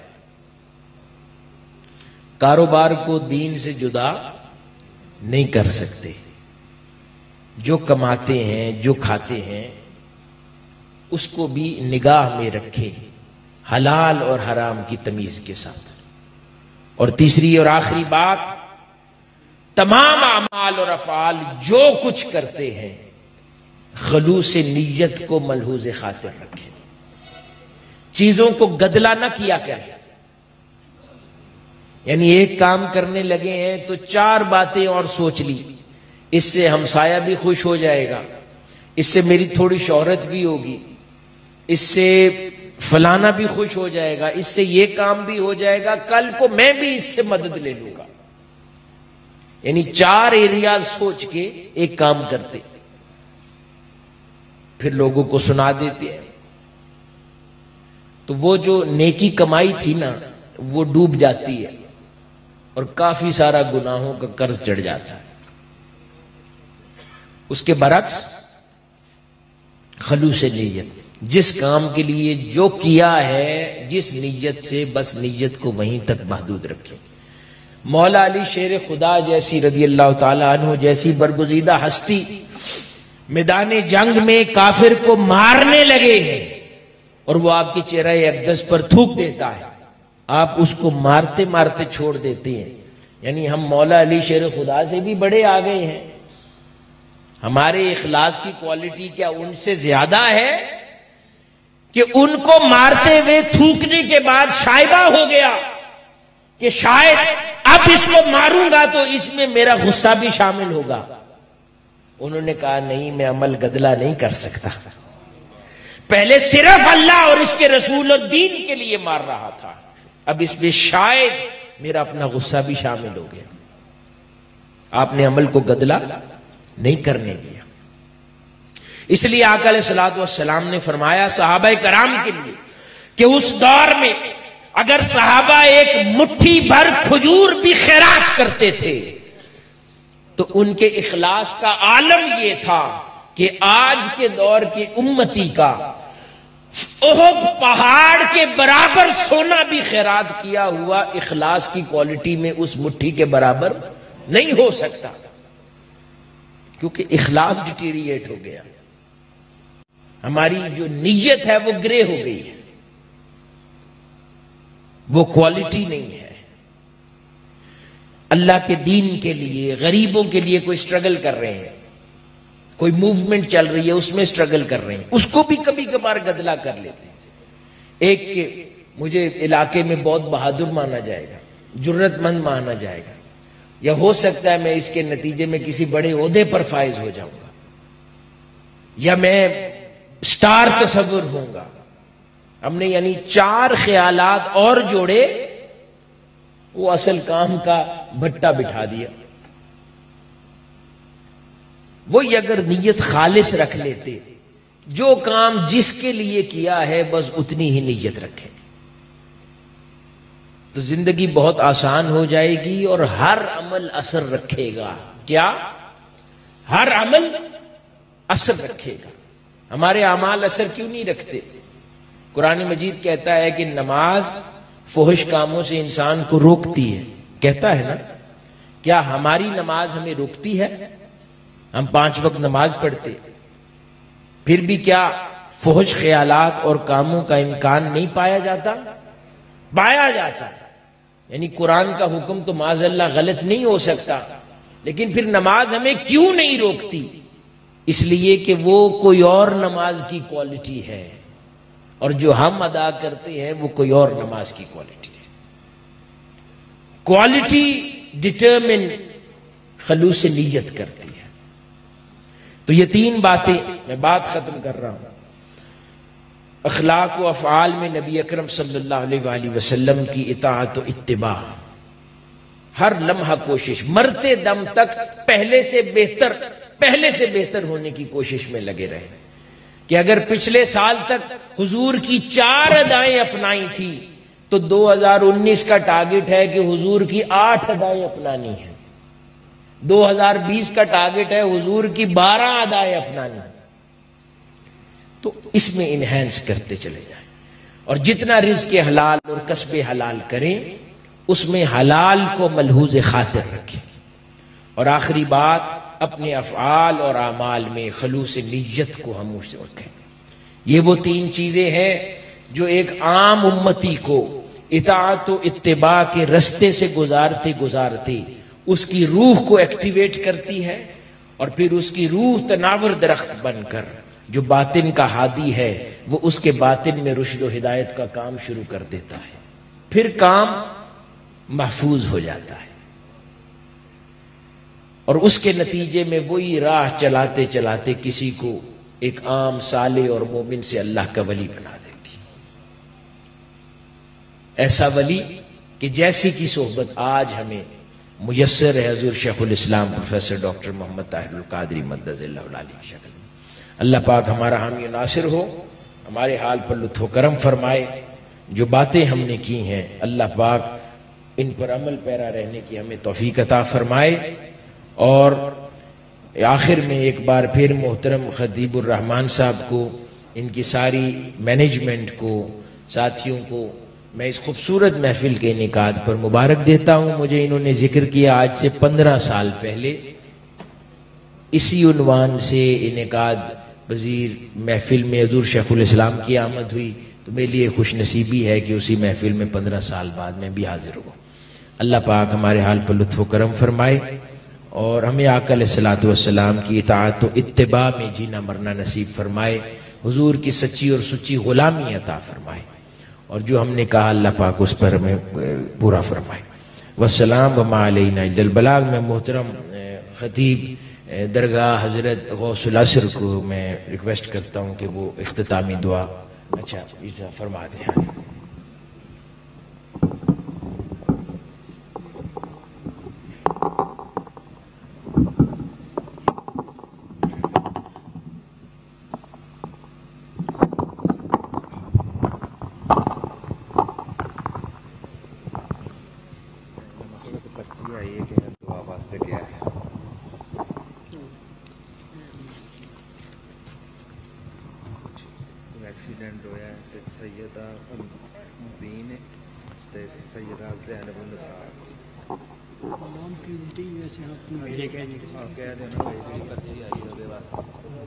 کاروبار کو دین سے جدا نہیں کر سکتے۔ جو کماتے ہیں، جو کھاتے ہیں، اس کو بھی نگاہ میں رکھیں، حلال اور حرام کی تمیز کے ساتھ۔ اور تیسری اور آخری بات، تمام اعمال اور افعال جو کچھ کرتے ہیں، خلوص نیت کو ملحوظ خاطر رکھیں، چیزوں کو گدلا نہ کیا کریں۔ یعنی ایک کام کرنے لگے ہیں تو چار باتیں اور سوچ لی، اس سے ہمسایہ بھی خوش ہو جائے گا، اس سے میری تھوڑی شہرت بھی ہوگی، اس سے فلانا بھی خوش ہو جائے گا، اس سے یہ کام بھی ہو جائے گا، کل کو میں بھی اس سے مدد لے لوں گا۔ یعنی چار ایریاز سوچ کے ایک کام کرتے، پھر لوگوں کو سنا دیتے ہیں، تو وہ جو نیکی کمائی تھی نا وہ ڈوب جاتی ہے۔ اور کافی سارا گناہوں کا قرض چڑھ جاتا ہے۔ اس کے برعکس خلوص نیت، جس کام کے لیے جو کیا ہے جس نیت سے، بس نیت کو وہیں تک محدود رکھیں۔ مولا علی شیر خدا جیسی رضی اللہ تعالی عنہ جیسی برگزیدہ ہستی میدان جنگ میں کافر کو مارنے لگے ہیں اور وہ آپ کی چہرہ اقدس پر تھوک دیتا ہے، آپ اس کو مارتے مارتے چھوڑ دیتے ہیں۔ یعنی ہم مولا علی شیر خدا سے بھی بڑے آ گئے ہیں۔ ہمارے اخلاص کی کوالٹی کیا ان سے زیادہ ہے کہ ان کو مارتے ہوئے تھوکنے کے بعد شائبہ ہو گیا کہ شاید اب اس کو ماروں گا تو اس میں میرا غصہ بھی شامل ہوگا؟ انہوں نے کہا نہیں، میں عمل گدلا نہیں کر سکتا، پہلے صرف اللہ اور اس کے رسول اور دین کے لیے مار رہا تھا، اب اس میں شاید میرا اپنا غصہ بھی شامل ہو گیا۔ آپ نے عمل کو گدلا نہیں کرنے دیا۔ اس لیے آقا علیہ الصلوۃ والسلام نے فرمایا صحابہ کرام کے لیے کہ اس دور میں اگر صحابہ ایک مٹھی بھر کھجور بھی خیرات کرتے تھے تو ان کے اخلاص کا عالم یہ تھا کہ آج کے دور کی امتی کا احد پہاڑ کے برابر سونا بھی خیرات کیا ہوا اخلاص کی کوالٹی میں اس مٹھی کے برابر نہیں ہو سکتا، کیونکہ اخلاص ڈیٹیریٹ ہو گیا، ہماری جو نیت ہے وہ گرے ہو گئی ہے، وہ کوالٹی نہیں ہے۔ اللہ کے دین کے لیے، غریبوں کے لیے کوئی سٹرگل کر رہے ہیں، کوئی موومنٹ چل رہی ہے اس میں سٹرگل کر رہے ہیں، اس کو بھی کبھی کبھار گدلا کر لیتے ہیں۔ ایک کہ مجھے علاقے میں بہت بہادر مانا جائے گا، جرت مند مانا جائے گا، یا ہو سکتا ہے میں اس کے نتیجے میں کسی بڑے عہدے پر فائز ہو جاؤں گا، یا میں سٹار تصور ہوں گا۔ ہم نے یعنی چار خیالات اور جوڑے، وہ اصل کام کا بھٹا بٹھا دیا۔ وہی اگر نیت خالص رکھ لیتے، جو کام جس کے لیے کیا ہے بس اتنی ہی نیت رکھیں تو زندگی بہت آسان ہو جائے گی، اور ہر عمل اثر رکھے گا۔ کیا؟ ہر عمل اثر رکھے گا۔ ہمارے اعمال اثر کیوں نہیں رکھتے؟ قرآن مجید کہتا ہے کہ نماز فحش کاموں سے انسان کو روکتی ہے، کہتا ہے نا؟ کیا ہماری نماز ہمیں روکتی ہے؟ ہم پانچ وقت نماز پڑھتے، پھر بھی کیا فحش خیالات اور کاموں کا امکان نہیں پایا جاتا؟ پایا جاتا ہے۔ یعنی قرآن کا حکم تو معاذ اللہ غلط نہیں ہو سکتا، لیکن پھر نماز ہمیں کیوں نہیں روکتی؟ اس لیے کہ وہ کوئی اور نماز کی کوالٹی ہے، اور جو ہم ادا کرتے ہیں وہ کوئی اور نماز کی کوالٹی ہے۔ کوالٹی ڈٹرمن خلوص نیت کرتی ہے۔ تو یہ تین باتیں، میں بات ختم کر رہا ہوں، اخلاق و افعال میں نبی اکرم صلی اللہ علیہ وآلہ وسلم کی اطاعت و اتباع، ہر لمحہ کوشش، مرتے دم تک پہلے سے بہتر پہلے سے بہتر ہونے کی کوشش میں لگے رہے، کہ اگر پچھلے سال تک حضور کی چار ادائیں اپنائی تھی تو دو ہزار انیس کا ٹارگٹ ہے کہ حضور کی آٹھ ادائیں اپنانی ہیں، دو ہزار بیس کا ٹارگٹ ہے حضور کی بارہ ادائیں اپنانی ہیں۔ تو اس میں انہینس کرتے چلے جائیں، اور جتنا رزق حلال اور کسب حلال کریں اس میں حلال کو ملحوظ خاطر رکھیں، اور آخری بات اپنے افعال اور اعمال میں خلوص نیت کو ہم سے رکھیں۔ یہ وہ تین چیزیں ہیں جو ایک عام امتی کو اطاعت و اتباع کے رستے سے گزارتے گزارتے اس کی روح کو ایکٹیویٹ کرتی ہے، اور پھر اس کی روح تناور درخت بن کر جو باطن کا ہادی ہے وہ اس کے باطن میں رشد و ہدایت کا کام شروع کر دیتا ہے، پھر کام محفوظ ہو جاتا ہے، اور اس کے نتیجے میں وہی راہ چلاتے چلاتے کسی کو ایک عام صالح اور مومن سے اللہ کا ولی بنا دیتی، ایسا ولی کہ جیسی کی صحبت آج ہمیں میسر ہے حضور شیخ الاسلام پروفیسر ڈاکٹر محمد طاہر القادری مدد اللہ علیہ کی شکل میں۔ اللہ پاک ہمارا حامی و ناصر ہو، ہمارے حال پر لطف و کرم فرمائے، جو باتیں ہم نے کی ہیں اللہ پاک ان پر عمل پیرا رہنے کی ہمیں توفیق عطا فرمائے. اور آخر میں ایک بار پھر محترم خطیب الرحمان صاحب کو، ان کی ساری مینجمنٹ کو، ساتھیوں کو میں اس خوبصورت محفل کے انعقاد پر مبارک دیتا ہوں. مجھے انہوں نے ذکر کیا آج سے پندرہ سال پہلے اسی عنوان سے انعقاد وزیر محفل میں حضور شیخ الاسلام کی آمد ہوئی، تو میرے لیے خوش نصیبی ہے کہ اسی محفل میں پندرہ سال بعد میں بھی حاضر ہوں. اللہ پاک ہمارے حال پر لطف و کرم فرمائے اور ہمیں آقا علیہ الصلوۃ والسلام کی اطاعت و اتباع میں جینا مرنا نصیب فرمائے، حضور کی سچی اور سچی غلامی عطا فرمائے، اور جو ہم نے کہا اللہ پاک اس پر ہمیں پورا فرمائے. والسلام وما علینا الا البلاغ. میں محترم خطیب درگاہ حضرت غوث العصر کو میں ریکویسٹ کرتا ہوں کہ وہ اختتامی دعا اچھا فرما دیں. ایکسیڈنٹ ہویا ہے تے سیدہ بین تے سیدہ زینب النساء نام کی الٹی ویسے آپ نے یہ کہہ دیا ہاں کہہ دینا بھائی جی پرچی آئی ہے دے واسطے.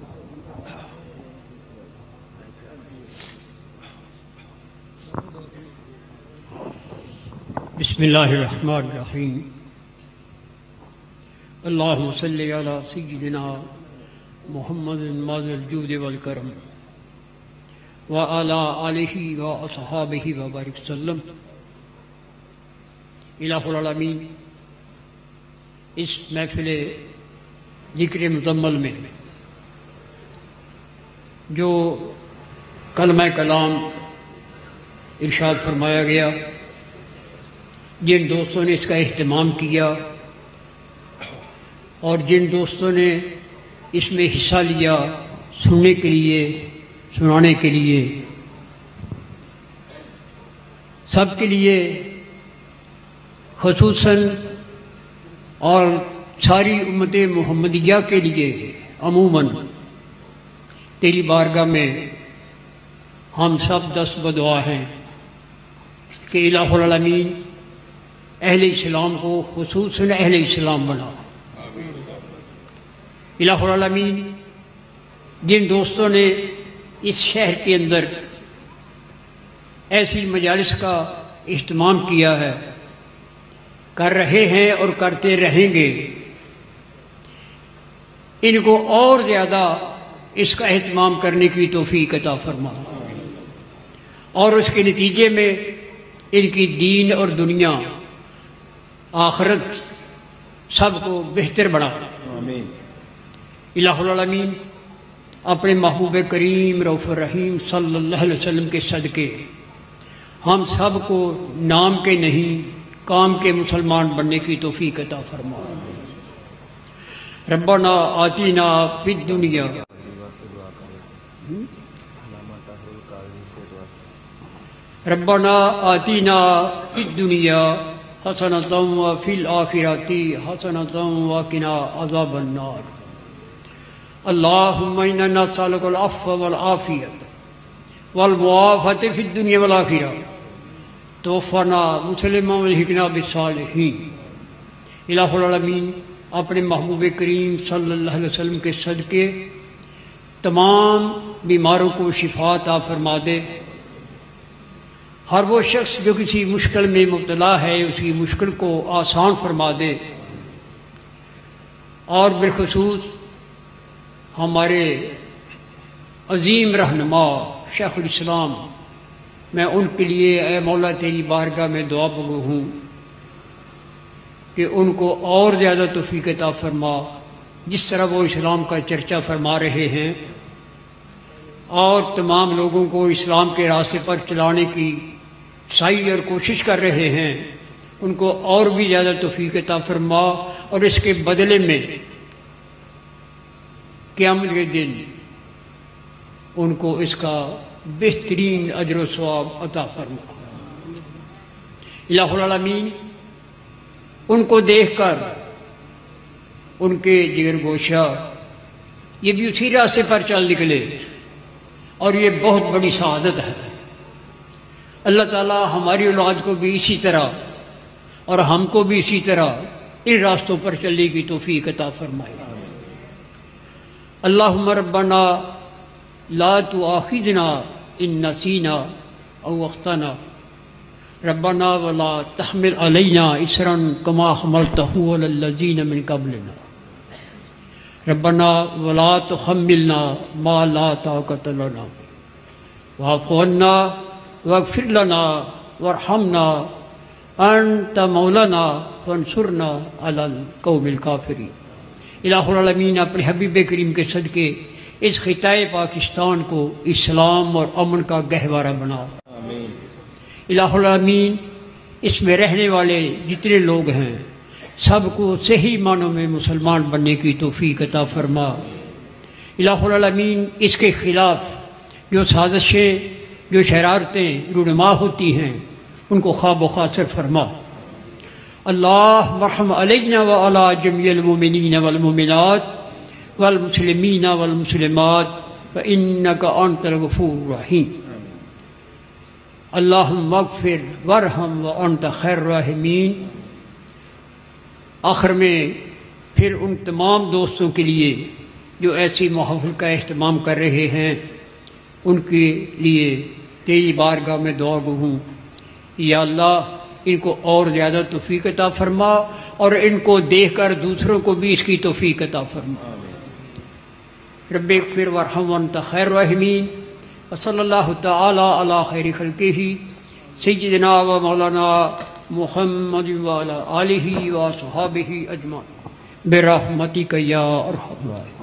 بسم اللہ الرحمن الرحیم. اللہم صلی علی سیدنا محمد ماضی الجود والکرم وعلى آلہ واصحابہ وبارک وسلم. الہ العالمین، اس محفل ذکر مزمل میں جو کلمہ کلام ارشاد فرمایا گیا، جن دوستوں نے اس کا اہتمام کیا اور جن دوستوں نے اس میں حصہ لیا سننے کے لیے، سنانے کے لیے، سب کے لیے خصوصاً اور ساری امت محمدیہ کے لیے عموماً تیری بارگاہ میں ہم سب دست بدعا ہیں کہ الہ العالمین اہل اسلام کو خصوصاً اہل اسلام بنا. الہ العالمین جن دوستوں نے اس شہر کے اندر ایسی مجالس کا اہتمام کیا ہے، کر رہے ہیں اور کرتے رہیں گے، ان کو اور زیادہ اس کا اہتمام کرنے کی توفیق عطا فرما، اور اس کے نتیجے میں ان کی دین اور دنیا آخرت سب کو بہتر بنا. آمین. الہ العالمین اپنے محبوب کریم رؤوف الرحیم صلی اللہ علیہ وسلم کے صدقے ہم سب کو نام کے نہیں کام کے مسلمان بننے کی توفیق عطا فرما. ربنا آتینا فی الدنیا ربنا آتینا فی الدنیا حسنۃ وفی الآخرۃ حسنۃ وقنا عذاب النار. اللہم انا نسألک العفو والعافیۃ والمعافاۃ فی الدنیا والآخرہ توفنا مسلما والحقنا بالصالحین. الہ العالمین اپنے محبوب کریم صلی اللہ علیہ وسلم کے صدقے تمام بیماروں کو شفا عطا فرما دے. ہر وہ شخص جو کسی مشکل میں مبتلا ہے اس کی مشکل کو آسان فرما دے، اور بالخصوص ہمارے عظیم رہنما شیخ الاسلام، میں ان کے لیے اے مولا تیری بارگاہ میں دعا بگو ہوں کہ ان کو اور زیادہ توفیق عطا فرما، جس طرح وہ اسلام کا چرچا فرما رہے ہیں اور تمام لوگوں کو اسلام کے راستے پر چلانے کی سعی اور کوشش کر رہے ہیں، ان کو اور بھی زیادہ توفیق عطا فرما، اور اس کے بدلے میں قیامت کے دن ان کو اس کا بہترین اجر و ثواب عطا فرما. الہ العالمین ان کو دیکھ کر ان کے جگر گوشہ یہ بھی اسی راستے پر چل نکلے، اور یہ بہت بڑی سعادت ہے۔ اللہ تعالی ہماری اولاد کو بھی اسی طرح اور ہم کو بھی اسی طرح ان راستوں پر چلنے کی توفیق عطا فرمائے۔ اللہم ربنا لا تؤاخذنا ان نسینا او اخطأنا ربنا ولا تحمل علینا اسرا کما حملته علی الذین من قبلنا ربنا ولا تحملنا ما لا طاقت لنا واعف عنا واغفر لنا وارحمنا انت مولانا فانصرنا علی القوم الکافرین۔ الہ العالمین اپنے حبیب کریم کے صدقے اس خطۂ پاکستان کو اسلام اور امن کا گہوارہ بنا۔ آمین۔ الہ العالمین اس میں رہنے والے جتنے لوگ ہیں سب کو صحیح معنوں میں مسلمان بننے کی توفیق عطا فرما۔ الہ العالمین اس کے خلاف جو سازشیں جو شرارتیں رونما ہوتی ہیں ان کو خواب و خاصر فرما۔ اللہ مرحم علینا وعلی جمیع المؤمنین والمؤمنات والمسلمین والمسلمات فإنک انت الغفور الرحیم۔ اللہم اغفر وارحم وانت خیر الراحمین۔ آخر میں پھر ان تمام دوستوں کے لیے جو ایسی محفل کا اہتمام کر رہے ہیں ان کے لیے تیری بارگاہ میں دعا گو ہوں، یا اللہ ان کو اور زیادہ توفیق عطا فرما اور ان کو دیکھ کر دوسروں کو بھی اس کی توفیق عطا فرما۔ رب اغفر وارحم وانت خیر الراحمین، وصلی اللہ تعالی علی خیر خلقہ سیدنا و مولانا محمد وعلی آلہ و صحابہ اجمعین برحمتک یا ارحم الراحمین۔